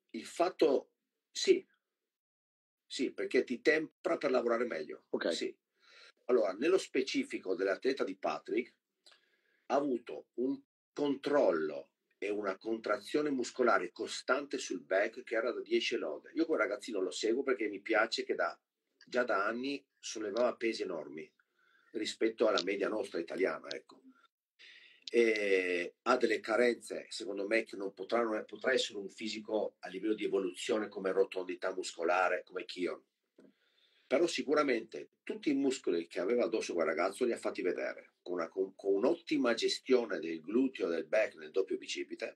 S2: il fatto, sì, sì, perché ti tempra per lavorare meglio.
S1: Ok.
S2: Sì. Allora, nello specifico dell'atleta di Patrick, ha avuto un controllo e una contrazione muscolare costante sul back che era da dieci lode. Io quel ragazzino lo seguo perché mi piace che da, già da anni sollevava pesi enormi rispetto alla media nostra italiana, ecco. E ha delle carenze, secondo me, che non potranno, potrà essere un fisico a livello di evoluzione come rotondità muscolare, come Kion. Però sicuramente tutti i muscoli che aveva addosso quel ragazzo li ha fatti vedere, con, una, con, con un'ottima gestione del gluteo, del back, del doppio bicipite,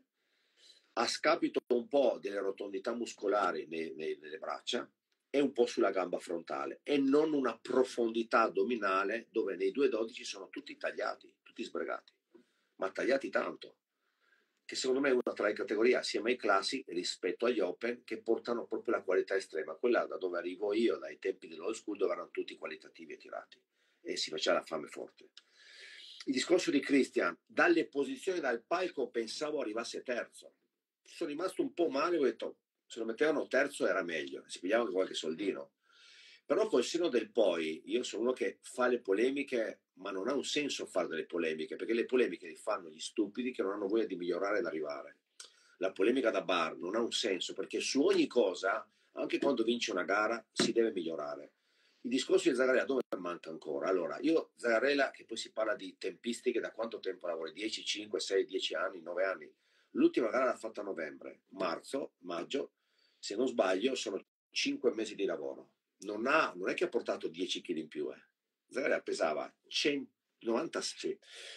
S2: a scapito un po' delle rotondità muscolari nei, nei, nelle braccia e un po' sulla gamba frontale, e non una profondità addominale dove nei due dodici sono tutti tagliati, tutti sbregati, ma tagliati tanto, che secondo me è una tra le categorie assieme ai classi rispetto agli open che portano proprio la qualità estrema, quella da dove arrivo io, dai tempi dell'old school, dove erano tutti qualitativi e tirati e si faceva la fame forte. Il discorso di Christian, dalle posizioni dal palco pensavo arrivasse terzo, sono rimasto un po' male, ho detto se lo mettevano terzo era meglio, si pigliava anche qualche soldino. Però col seno del poi, io sono uno che fa le polemiche, ma non ha un senso fare delle polemiche, perché le polemiche li fanno gli stupidi che non hanno voglia di migliorare ed arrivare. La polemica da bar non ha un senso, perché su ogni cosa, anche quando vince una gara, si deve migliorare. Il discorso di Zagarella dove manca ancora? Allora, io Zagarella, che poi si parla di tempistiche, da quanto tempo lavora? dieci, cinque, sei, dieci anni, nove anni. L'ultima gara l'ha fatta a novembre, marzo, maggio, se non sbaglio sono cinque mesi di lavoro. Non, ha, non è che ha portato dieci chili in più, eh. Zagarella pesava centonovanta,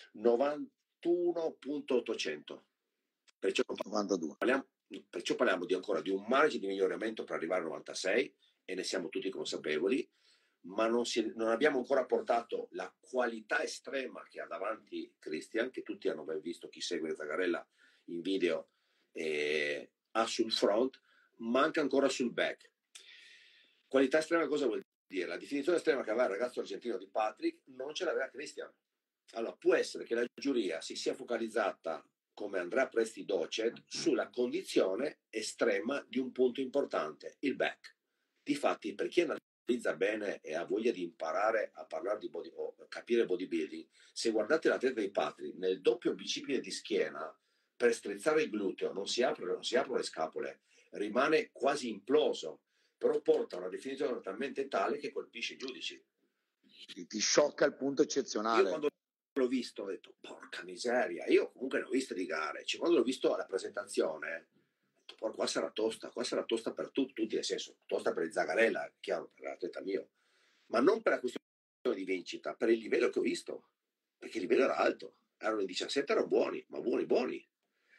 S2: novantuno virgola ottocento. Perciò parliamo, perciò parliamo di ancora di un margine di miglioramento per arrivare a novantasei, e ne siamo tutti consapevoli, ma non, si, non abbiamo ancora portato la qualità estrema che ha davanti Christian, che tutti hanno ben visto, chi segue Zagarella in video, eh, ha sul front, manca ancora sul back. Qualità estrema cosa vuol dire? La definizione estrema che aveva il ragazzo argentino di Patrick non ce l'aveva Christian. Allora può essere che la giuria si sia focalizzata, come Andrea Presti Docet, sulla condizione estrema di un punto importante, il back. Difatti, per chi analizza bene e ha voglia di imparare a parlare di body, o capire bodybuilding, se guardate l'atleta di Patrick, nel doppio bicipite di schiena, per strizzare il gluteo non si aprono, non si aprono le scapole, rimane quasi imploso, però porta una definizione talmente tale che colpisce i giudici.
S1: Ti sciocca il punto eccezionale.
S2: Io quando l'ho visto ho detto porca miseria, io comunque ne ho viste di gare, cioè, quando l'ho visto alla presentazione ho detto porca, qua sarà tosta, qua sarà tosta per tutti, tutti nel senso, tosta per il Zagarella, chiaro, per l'atleta mio, ma non per la questione di vincita, per il livello che ho visto, perché il livello era alto, erano i diciassette, erano buoni, ma buoni buoni.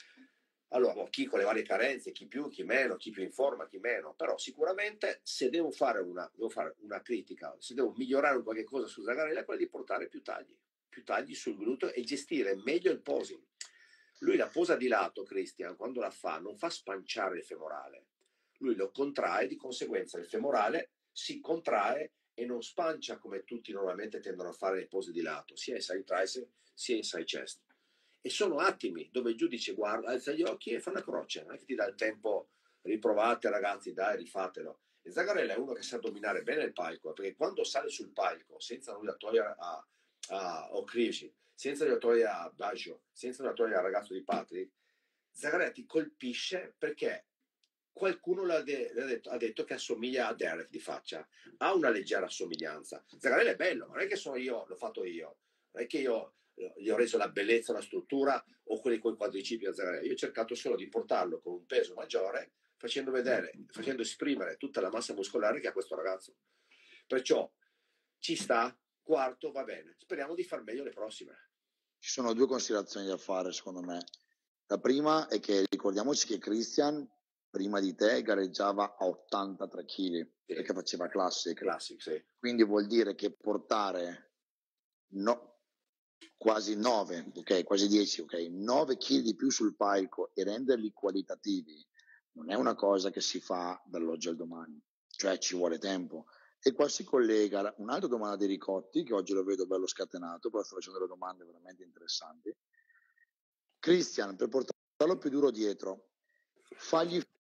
S2: Allora, chi con le varie carenze, chi più, chi meno, chi più in forma, chi meno, però sicuramente se devo fare una, devo fare una critica, se devo migliorare qualche cosa su Zagarella, è quella di portare più tagli, più tagli sul gluteo e gestire meglio il posing. Lui la posa di lato, Christian, quando la fa, non fa spanciare il femorale, lui lo contrae, di conseguenza il femorale si contrae e non spancia come tutti normalmente tendono a fare le pose di lato, sia in side tricep sia in side chest. E sono attimi dove il giudice guarda, alza gli occhi e fa una croce, non è che ti dà il tempo, riprovate ragazzi, dai, rifatelo. E Zagarella è uno che sa dominare bene il palco, perché quando sale sul palco, senza nulla togliere a, a Okrivci, senza nulla togliere a Baggio, senza nulla togliere al ragazzo di Patrick, Zagarella ti colpisce perché qualcuno l'ha de- l'ha detto, ha detto che assomiglia a Derek di faccia, ha una leggera somiglianza. Zagarella è bello, non è che sono io, l'ho fatto io, non è che io gli ho reso la bellezza, la struttura o quelli con i quadricipi a Zagarella. Io ho cercato solo di portarlo con un peso maggiore, facendo vedere, facendo esprimere tutta la massa muscolare che ha questo ragazzo. Perciò ci sta, quarto, va bene. Speriamo di far meglio le prossime.
S1: Ci sono due considerazioni da fare, secondo me. La prima è che ricordiamoci che Christian prima di te gareggiava a ottantatré chili, sì, perché faceva classic.
S2: Classic, sì.
S1: Quindi vuol dire che portare no, quasi nove, ok, quasi dieci, ok, nove chili di più sul palco e renderli qualitativi non è una cosa che si fa dall'oggi al domani, cioè ci vuole tempo. E qua si collega un'altra domanda di Ricotti, che oggi lo vedo bello scatenato, però sta facendo delle domande veramente interessanti. Christian, per portarlo più duro dietro, fagli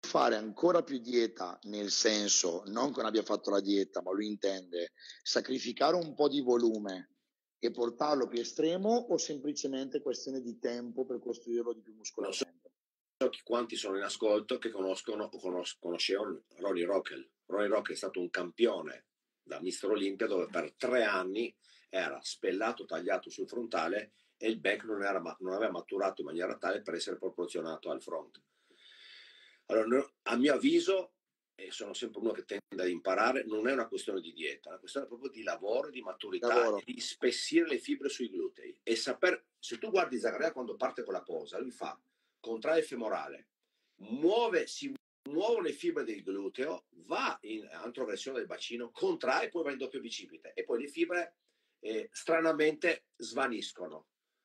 S1: fare ancora più dieta, nel senso, non che non abbia fatto la dieta, ma lui intende sacrificare un po' di volume e portarlo più estremo, o semplicemente questione di tempo per costruirlo di più muscolarmente?
S2: Non so quanti sono in ascolto che conoscono o conos- conoscevano Ronnie Rockel. Ronnie Rockel è stato un campione da mister Olympia, dove per tre anni era spellato, tagliato sul frontale e il back non, era, non aveva maturato in maniera tale per essere proporzionato al front. Allora, a mio avviso, e sono sempre uno che tende ad imparare, non è una questione di dieta, è una questione proprio di lavoro, di maturità, lavoro. E di spessire le fibre sui glutei. E saper, se tu guardi Zagaria quando parte con la posa, lui fa contrae il femorale, muove, si muovono le fibre del gluteo, va in antroversione del bacino, contrae, poi va in doppio bicipite e poi le fibre eh, stranamente svaniscono.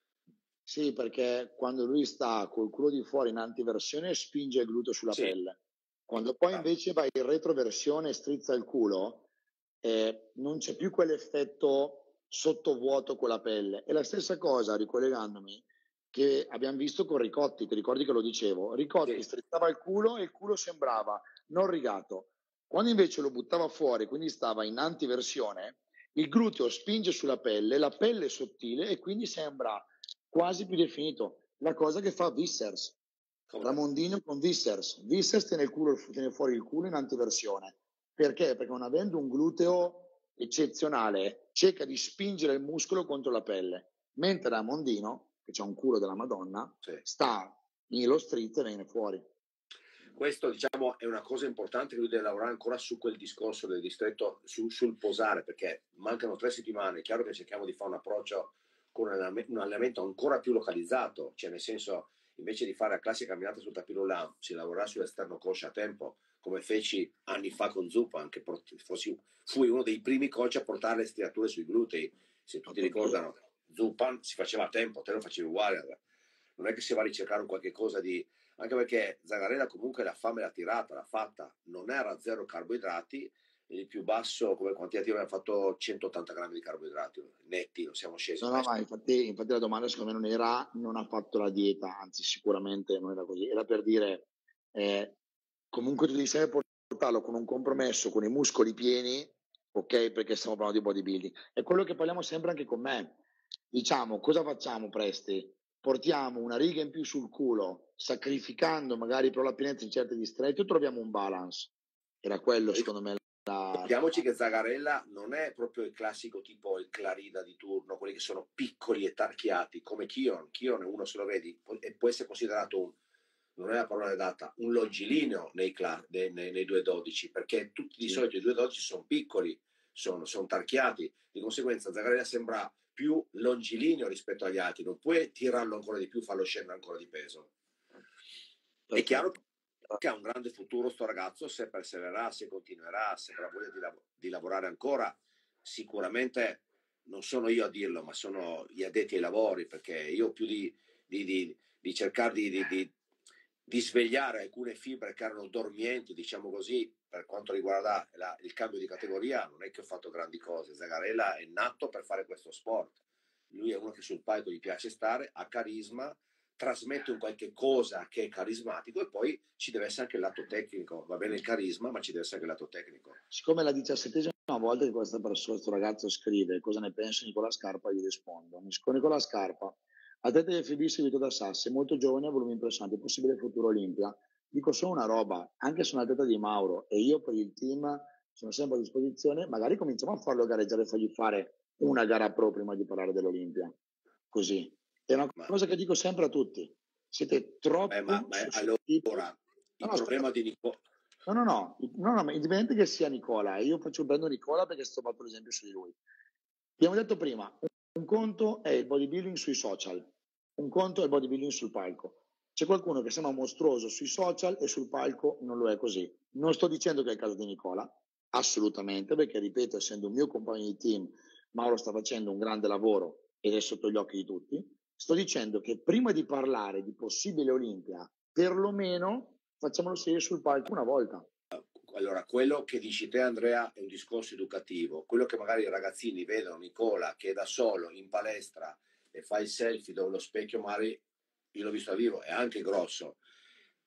S1: Sì, perché quando lui sta col culo di fuori in antiversione spinge il gluteo sulla sì. pelle. Quando poi invece va in retroversione e strizza il culo, eh, non c'è più quell'effetto sottovuoto con la pelle. È la stessa cosa, ricollegandomi, che abbiamo visto con Ricotti, ti ricordi che lo dicevo? Ricotti sì. strizzava il culo e il culo sembrava non rigato. Quando invece lo buttava fuori, quindi stava in antiversione, il gluteo spinge sulla pelle, la pelle è sottile e quindi sembra quasi più definito. La cosa che fa Vissers, Ramondino con Vissers. Vissers tiene, il culo, tiene fuori il culo in antiversione. Perché? Perché non avendo un gluteo eccezionale, cerca di spingere il muscolo contro la pelle. Mentre Ramondino, che c'ha un culo della Madonna, sì. sta nello street e viene fuori.
S2: Questo, diciamo, è una cosa importante che lui deve lavorare ancora su quel discorso del distretto, su, sul posare, perché mancano tre settimane. È chiaro che cerchiamo di fare un approccio con un allenamento ancora più localizzato, cioè nel senso, invece di fare la classica camminata sul tapis roulant, si lavorerà sull'esterno coscia a tempo, come feci anni fa con Zupan, che fossi, fui uno dei primi coach a portare le stirature sui glutei. Se tutti ricordano, Zupan si faceva a tempo, te lo facevi uguale. Non è che si va a ricercare un qualche cosa di... Anche perché Zagarella comunque la fame l'ha tirata, l'ha fatta, non era zero carboidrati, il più basso come quantitativo aveva fatto centottanta grammi di carboidrati netti, non siamo scesi.
S1: No, no, ma infatti, infatti la domanda secondo me non era non ha fatto la dieta, anzi sicuramente non era così, era per dire eh, comunque tu devi sempre portarlo con un compromesso, con i muscoli pieni, ok, perché stiamo parlando di bodybuilding. È quello che parliamo sempre anche con me. Diciamo, cosa facciamo Presti? Portiamo una riga in più sul culo, sacrificando magari però la pienezza in certi distretti, o troviamo un balance? Era quello secondo me.
S2: Ricordiamoci che Zagarella non è proprio il classico tipo il Clarida di turno, quelli che sono piccoli e tarchiati, come Kion. Kion è uno, se lo vedi, e può essere considerato un, non è la parola adatta, un longilineo nei, cla- nei, nei, nei due dodici, perché tutti di sì. solito i due dodici sono piccoli, sono, sono tarchiati, di conseguenza Zagarella sembra più longilineo rispetto agli altri, non puoi tirarlo ancora di più, farlo scendere ancora di peso. Perfetto. È chiaro che ha un grande futuro sto ragazzo, se persevererà, se continuerà, se avrà voglia di, lav- di lavorare ancora. Sicuramente non sono io a dirlo, ma sono gli addetti ai lavori, perché io più di, di, di, di cercare di, di, di, di svegliare alcune fibre che erano dormienti, diciamo così, per quanto riguarda la, il cambio di categoria, non è che ho fatto grandi cose. Zagarella è nato per fare questo sport, lui è uno che sul palco gli piace stare, ha carisma, trasmette un qualche cosa che è carismatico, e poi ci deve essere anche il lato tecnico. Va bene il carisma, ma ci deve essere anche il lato tecnico.
S1: Siccome è la diciassettesima volta che questa persona, questo ragazzo scrive cosa ne pensa Nicola Scarpa, gli rispondo: con Nicola Scarpa, atleta di F B seguito da Sassi, molto giovane, a volumi impressionanti, possibile futuro Olimpia. Dico solo una roba: anche se un atleta di Mauro e io per il team sono sempre a disposizione, magari cominciamo a farlo gareggiare e fargli fare una gara pro prima di parlare dell'Olimpia. Così. È una ma, cosa che dico sempre a tutti: siete troppo...
S2: Eh, ma, ma allora, il no, no, problema di Nicola...
S1: No, no, no, no, no, ma indipendente che sia Nicola, io faccio prendo Nicola perché sto fatto l'esempio su di lui. Abbiamo detto prima, un, un conto è il bodybuilding sui social, un conto è il bodybuilding sul palco. C'è qualcuno che sembra mostruoso sui social e sul palco non lo è così. Non sto dicendo che è il caso di Nicola, assolutamente, perché ripeto, essendo un mio compagno di team, Mauro sta facendo un grande lavoro ed è sotto gli occhi di tutti. Sto dicendo che prima di parlare di possibile Olimpia, perlomeno facciamolo salire sul palco una volta.
S2: Allora, quello che dici te, Andrea, è un discorso educativo. Quello che magari i ragazzini vedono Nicola che è da solo in palestra e fa il selfie dove lo specchio magari, io l'ho visto a vivo, è anche grosso.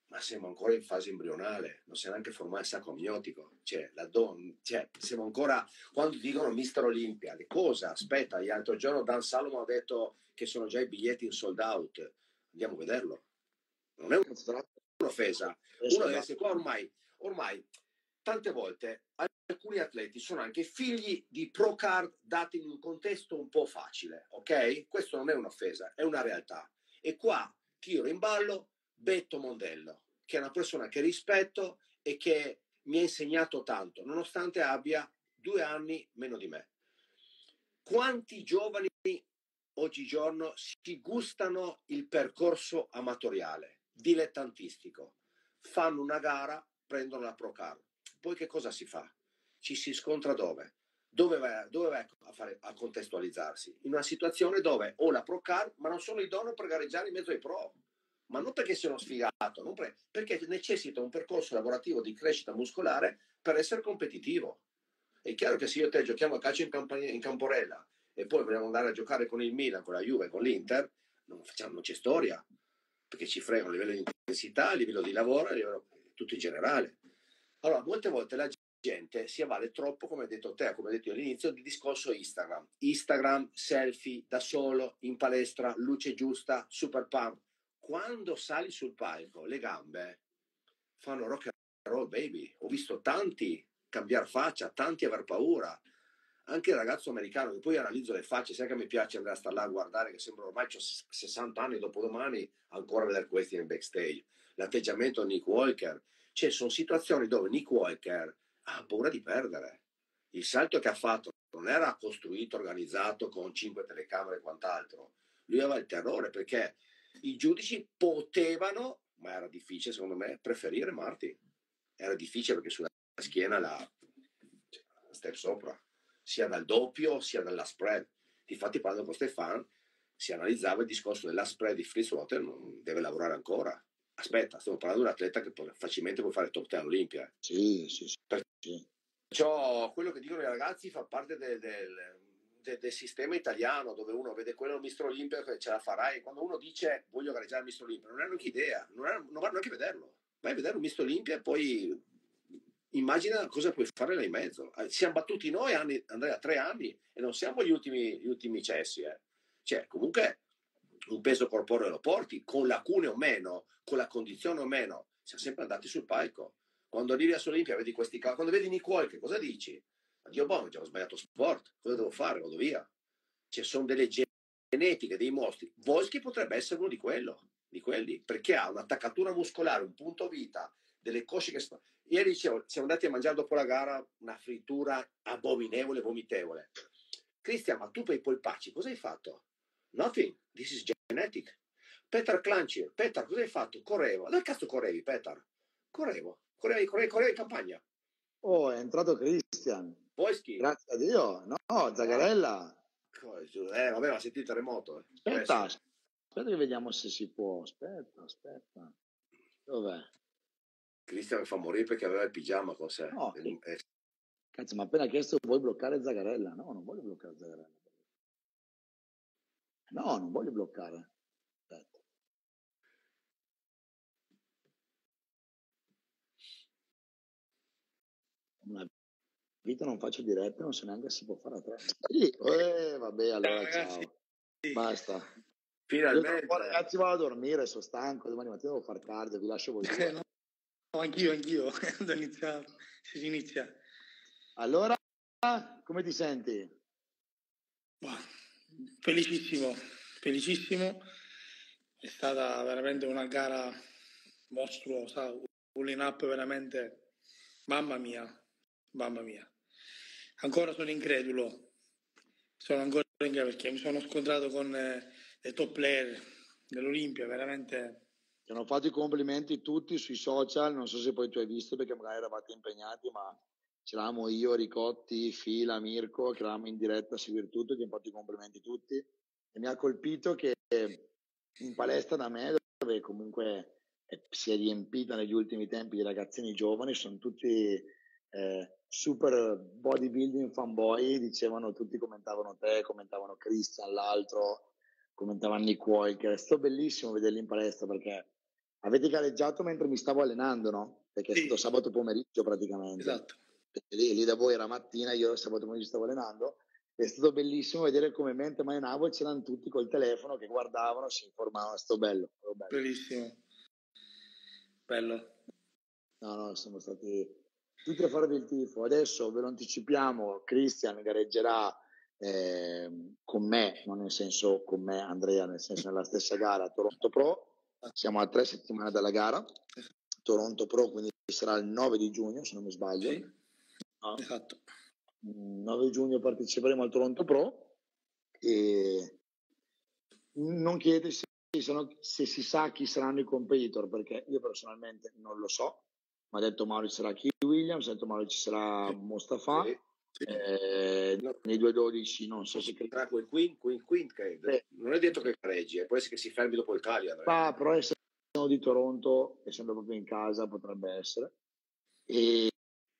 S2: ma siamo ancora in fase embrionale, non si è neanche formato il sacco amniotico, cioè, la don- cioè siamo ancora, quando dicono Mister Olympia, che cosa? Aspetta, l'altro giorno Dan Salomon ha detto che sono già i biglietti in sold out, andiamo a vederlo, non è un'offesa, uno deve essere qua ormai, ormai tante volte alcuni atleti sono anche figli di pro card dati in un contesto un po' facile, ok? Questo non è un'offesa, è una realtà, e qua tiro in ballo Betto Mondello, che è una persona che rispetto e che mi ha insegnato tanto, nonostante abbia due anni meno di me. Quanti giovani oggigiorno si gustano il percorso amatoriale, dilettantistico, fanno una gara, prendono la Pro Card, poi che cosa si fa? Ci si scontra dove? Dove vai, dove vai a, fare, a contestualizzarsi? In una situazione dove ho la Pro Card, ma non sono idoneo per gareggiare in mezzo ai pro. Ma non perché sono sfigato, non per, perché necessita un percorso lavorativo di crescita muscolare per essere competitivo. È chiaro che se io e te giochiamo a calcio in, campagna, in Camporella e poi vogliamo andare a giocare con il Milan, con la Juve, con l'Inter, non, facciamo, non c'è storia, perché ci fregano a livello di intensità, a livello di lavoro, a livello tutto in generale. Allora, molte volte la gente si avvale troppo, come hai detto te, come hai detto io all'inizio, di discorso Instagram. Instagram, selfie, da solo, in palestra, luce giusta, super pump. Quando sali sul palco, le gambe fanno rock and roll, baby. Ho visto tanti cambiare faccia, tanti aver paura. Anche il ragazzo americano, che poi analizzo le facce, sai che mi piace andare a stare là a guardare, che sembra ormai ho sessanta anni, dopodomani ancora vedere questi nel backstage. L'atteggiamento di Nick Walker. Cioè, sono situazioni dove Nick Walker ha paura di perdere. Il salto che ha fatto non era costruito, organizzato con cinque telecamere e quant'altro. Lui aveva il terrore perché i giudici potevano, ma era difficile secondo me, preferire Martin. Era difficile perché sulla schiena la step sopra, sia dal doppio sia dalla spread. Infatti parlando con Stefan si analizzava il discorso della spread di Fritzwater, non deve lavorare ancora. Aspetta, stiamo parlando di un atleta che facilmente può fare top dieci all'Olimpia.
S1: Sì, sì, sì.
S2: Perciò quello che dicono i ragazzi fa parte del, del Del, del sistema italiano, dove uno vede quello il Mister Olympia che ce la farà, e quando uno dice voglio gareggiare il Mister Olympia non hanno neanche idea, non, hanno, non vanno neanche a vederlo. Vai a vedere un Mister Olympia e poi immagina cosa puoi fare là in mezzo. Siamo battuti noi anni, Andrea, tre anni e non siamo gli ultimi, gli ultimi cessi, eh. Cioè comunque un peso corporeo lo porti, con lacune o meno, con la condizione o meno, siamo sempre andati sul palco. Quando arrivi a Olympia vedi questi cavoli, quando vedi Nick Walker, cosa dici? Dio buono, già ho sbagliato sport, cosa devo fare? Vado via. Ci sono delle genetiche, dei mostri. Volsky potrebbe essere uno di, quello, di quelli, perché ha un'attaccatura muscolare, un punto vita, delle cosce che... Ieri dicevo, siamo andati a mangiare dopo la gara una frittura abominevole, vomitevole. Cristian, ma tu per i polpacci cosa hai fatto? Nothing, this is genetic. Petar Clancier, Petar, cosa hai fatto? Correvo. Dove cazzo correvi, Petar? Correvo, correvi, correvi, correvi in campagna.
S1: Oh, è entrato Christian.
S2: Volsky.
S1: Grazie a Dio. No, Zagarella.
S2: Eh, vabbè, ma sentito terremoto.
S1: Aspetta, aspetta che vediamo se si può. Aspetta, aspetta. Dov'è?
S2: Cristian fa morire perché aveva il pigiama con sé.
S1: No,
S2: e, e...
S1: Cazzo, ma appena chiesto vuoi bloccare Zagarella? No, non voglio bloccare Zagarella. No, non voglio bloccare. Aspetta. Una vita non faccio diretta, non so neanche se si può fare a tre. Sì. Eh, vabbè, allora ciao, ciao. Ragazzi. Basta.
S2: Finalmente.
S1: Io, ragazzi, vado a dormire, sono stanco, domani mattina devo far tardi, vi lascio voi due.
S3: No, anch'io, anch'io, da iniziare, si inizia.
S1: Allora, come ti senti?
S3: Wow. Felicissimo, felicissimo. È stata veramente una gara mostruosa, un line-up veramente, mamma mia, mamma mia. Ancora sono incredulo, sono ancora incredulo perché mi sono scontrato con eh, le top player dell'Olimpia, veramente.
S1: Ti hanno fatto i complimenti tutti sui social, non so se poi tu hai visto perché magari eravate impegnati, ma c'eravamo io, Ricotti, Fila, Mirko, che eravamo in diretta a seguire tutto, ti hanno fatto i complimenti tutti e mi ha colpito che in palestra da me, dove comunque si è riempita negli ultimi tempi di ragazzini giovani, sono tutti eh, super bodybuilding fanboy, dicevano, tutti commentavano te, commentavano Christian, l'altro, commentavano Nick Walker. È stato bellissimo vederli in palestra perché avete gareggiato mentre mi stavo allenando, no? Perché
S3: Sì.
S1: è stato sabato pomeriggio praticamente.
S3: Esatto.
S1: Perché lì, lì da voi era mattina, io sabato pomeriggio stavo allenando. È stato bellissimo vedere come mentre mi allenavo c'erano tutti col telefono che guardavano, si informavano. È stato bello, stato bello.
S3: Bellissimo. Bello.
S1: No, no, siamo stati tutti a farvi il tifo. Adesso ve lo anticipiamo, Christian gareggerà eh, con me, non nel senso con me, Andrea, nel senso nella stessa gara a Toronto Pro. Siamo a tre settimane dalla gara. Toronto Pro, quindi sarà il nove di giugno, se non mi sbaglio.
S3: Sì.
S1: No?
S3: Esatto.
S1: nove giugno parteciperemo al Toronto Pro e non chiedete se, se si sa chi saranno i competitor, perché io personalmente non lo so. Mi ha detto Mauro ci sarà Key Williams, ha detto Mauro ci sarà Mostafa,
S2: sì, sì.
S1: Eh, no. Nei due dodici non so se
S2: tra quel Queen, Queen, Queen credo. Eh. Non è detto che gareggi, eh. Può essere che si fermi dopo il quali.
S1: Ma però essendo di Toronto, essendo proprio in casa, potrebbe essere. E,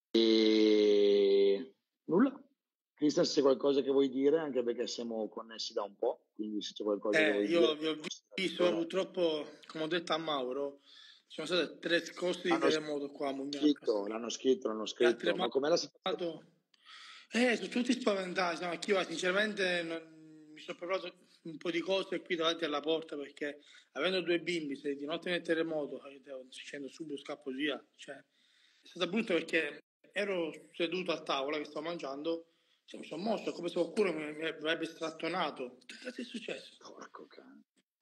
S1: e... nulla. Cristian, se c'è qualcosa che vuoi dire, anche perché siamo connessi da un po', quindi se c'è qualcosa
S3: eh,
S1: che vuoi
S3: io
S1: dire.
S3: Io vi ho visto, purtroppo, come ho detto a Mauro, ci sono state tre scosse di terremoto qua a
S1: Scritto, l'hanno scritto, l'hanno scritto. Ma com'è la situazione?
S3: Eh, sono tutti spaventati. No? Io sinceramente non, mi sono preparato un po' di cose qui davanti alla porta, perché avendo due bimbi, se di notte nel terremoto scendo subito, scappo via. Cioè, è stato brutto perché ero seduto a tavola che stavo mangiando, cioè, mi sono mosso, come se qualcuno mi, mi avrebbe strattonato. Che cosa è successo?
S1: Porco cane.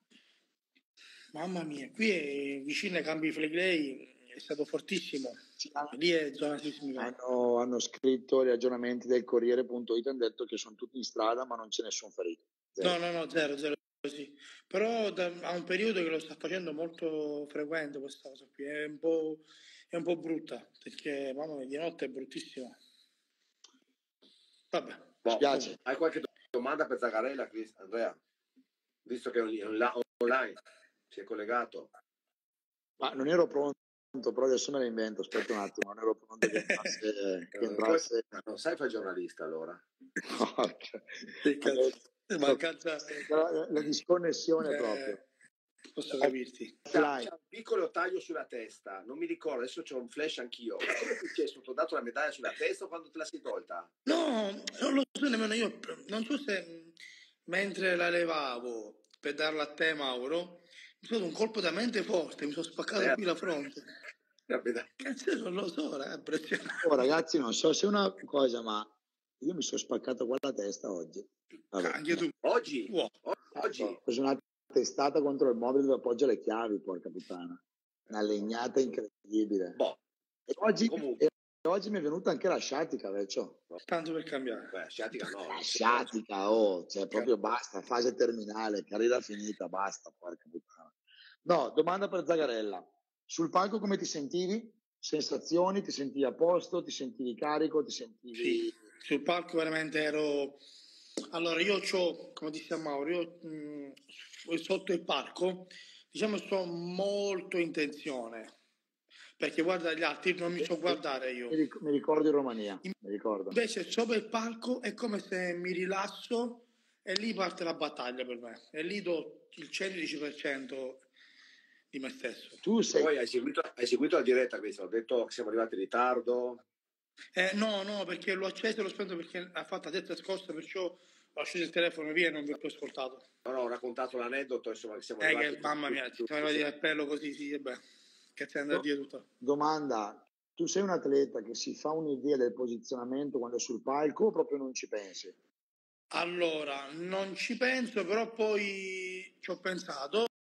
S3: Mamma mia, qui è vicino ai Campi Flegrei, è stato fortissimo. Lì è zona sismica.
S1: Hanno, hanno scritto gli aggiornamenti del Corriere punto it, hanno detto che sono tutti in strada, ma non c'è nessun ferito.
S3: Zero. No, no, no, zero, zero. Sì. Però da, ha un periodo che lo sta facendo molto frequente questa cosa qui, è un po', è un po' brutta, perché mamma mia, di notte è bruttissimo. Vabbè.
S2: Boh, piace. Hai qualche domanda per Zagarella, Andrea? Visto che è online, si è collegato.
S1: Ma non ero pronto, però adesso me la invento, aspetta un attimo, non ero pronto che entrasse... che entrasse...
S2: Non sai fare giornalista allora?
S1: No,
S3: che cazzo. Mancanza...
S1: la, la disconnessione
S3: eh,
S1: proprio.
S3: Posso capirti.
S2: C'è un piccolo taglio sulla testa, non mi ricordo, adesso c'ho un flash anch'io. Ma come ti è stato dato la medaglia sulla testa o quando te la sei tolta?
S3: No, non lo so nemmeno io. Non so se mentre la levavo per darla a te, Mauro, mi sono dato un colpo da mente forte, mi sono spaccato eh. qui la fronte. Cazzo, non lo so, è impressionante.
S1: Oh, ragazzi, non so se è una cosa, ma io mi sono spaccato qua la testa oggi.
S3: Vabbè. Anche tu.
S2: Oggi?
S3: Wow.
S2: Oggi?
S1: Ho preso una testata contro il mobile dove appoggio le chiavi, porca puttana. Una legnata incredibile.
S2: Boh.
S1: E oggi, e oggi mi è venuta anche la sciatica, vecchio.
S3: Tanto per cambiare.
S2: Beh, sciatica no.
S1: La sciatica, oh, cioè proprio basta, fase terminale, carriera finita, basta, porca puttana. No, domanda per Zagarella. Sul palco come ti sentivi? Sensazioni? Ti sentivi a posto? Ti sentivi carico? Ti sentivi...
S3: Sì, sul palco veramente ero... Allora, io ho, come dissi a Mauro, io mh, sotto il palco, diciamo, sto molto in tensione. Perché guarda gli altri, non mi so guardare io.
S1: Mi ricordo in Romania, mi ricordo.
S3: Invece sopra il palco è come se mi rilasso e lì parte la battaglia per me. E lì do il centodieci per cento di me stesso.
S2: Tu sei... Poi hai seguito, hai seguito la diretta, questo, ho detto che siamo arrivati in ritardo.
S3: Eh, no, no, perché l'ho acceso e l'ho spento perché ha fatto la testa scossa, perciò ho acceso il telefono via e non vi ho più ascoltato.
S2: No, no, ho raccontato l'aneddoto, insomma, che siamo
S3: eh,
S2: arrivati...
S3: Che, mamma mia, ci siamo arrivati al pelo così, sì, e beh, che c'è andato via tutto.
S1: Domanda, tu sei un atleta che si fa un'idea del posizionamento quando è sul palco o proprio non ci pensi?
S3: Allora, non ci penso, però poi ci ho pensato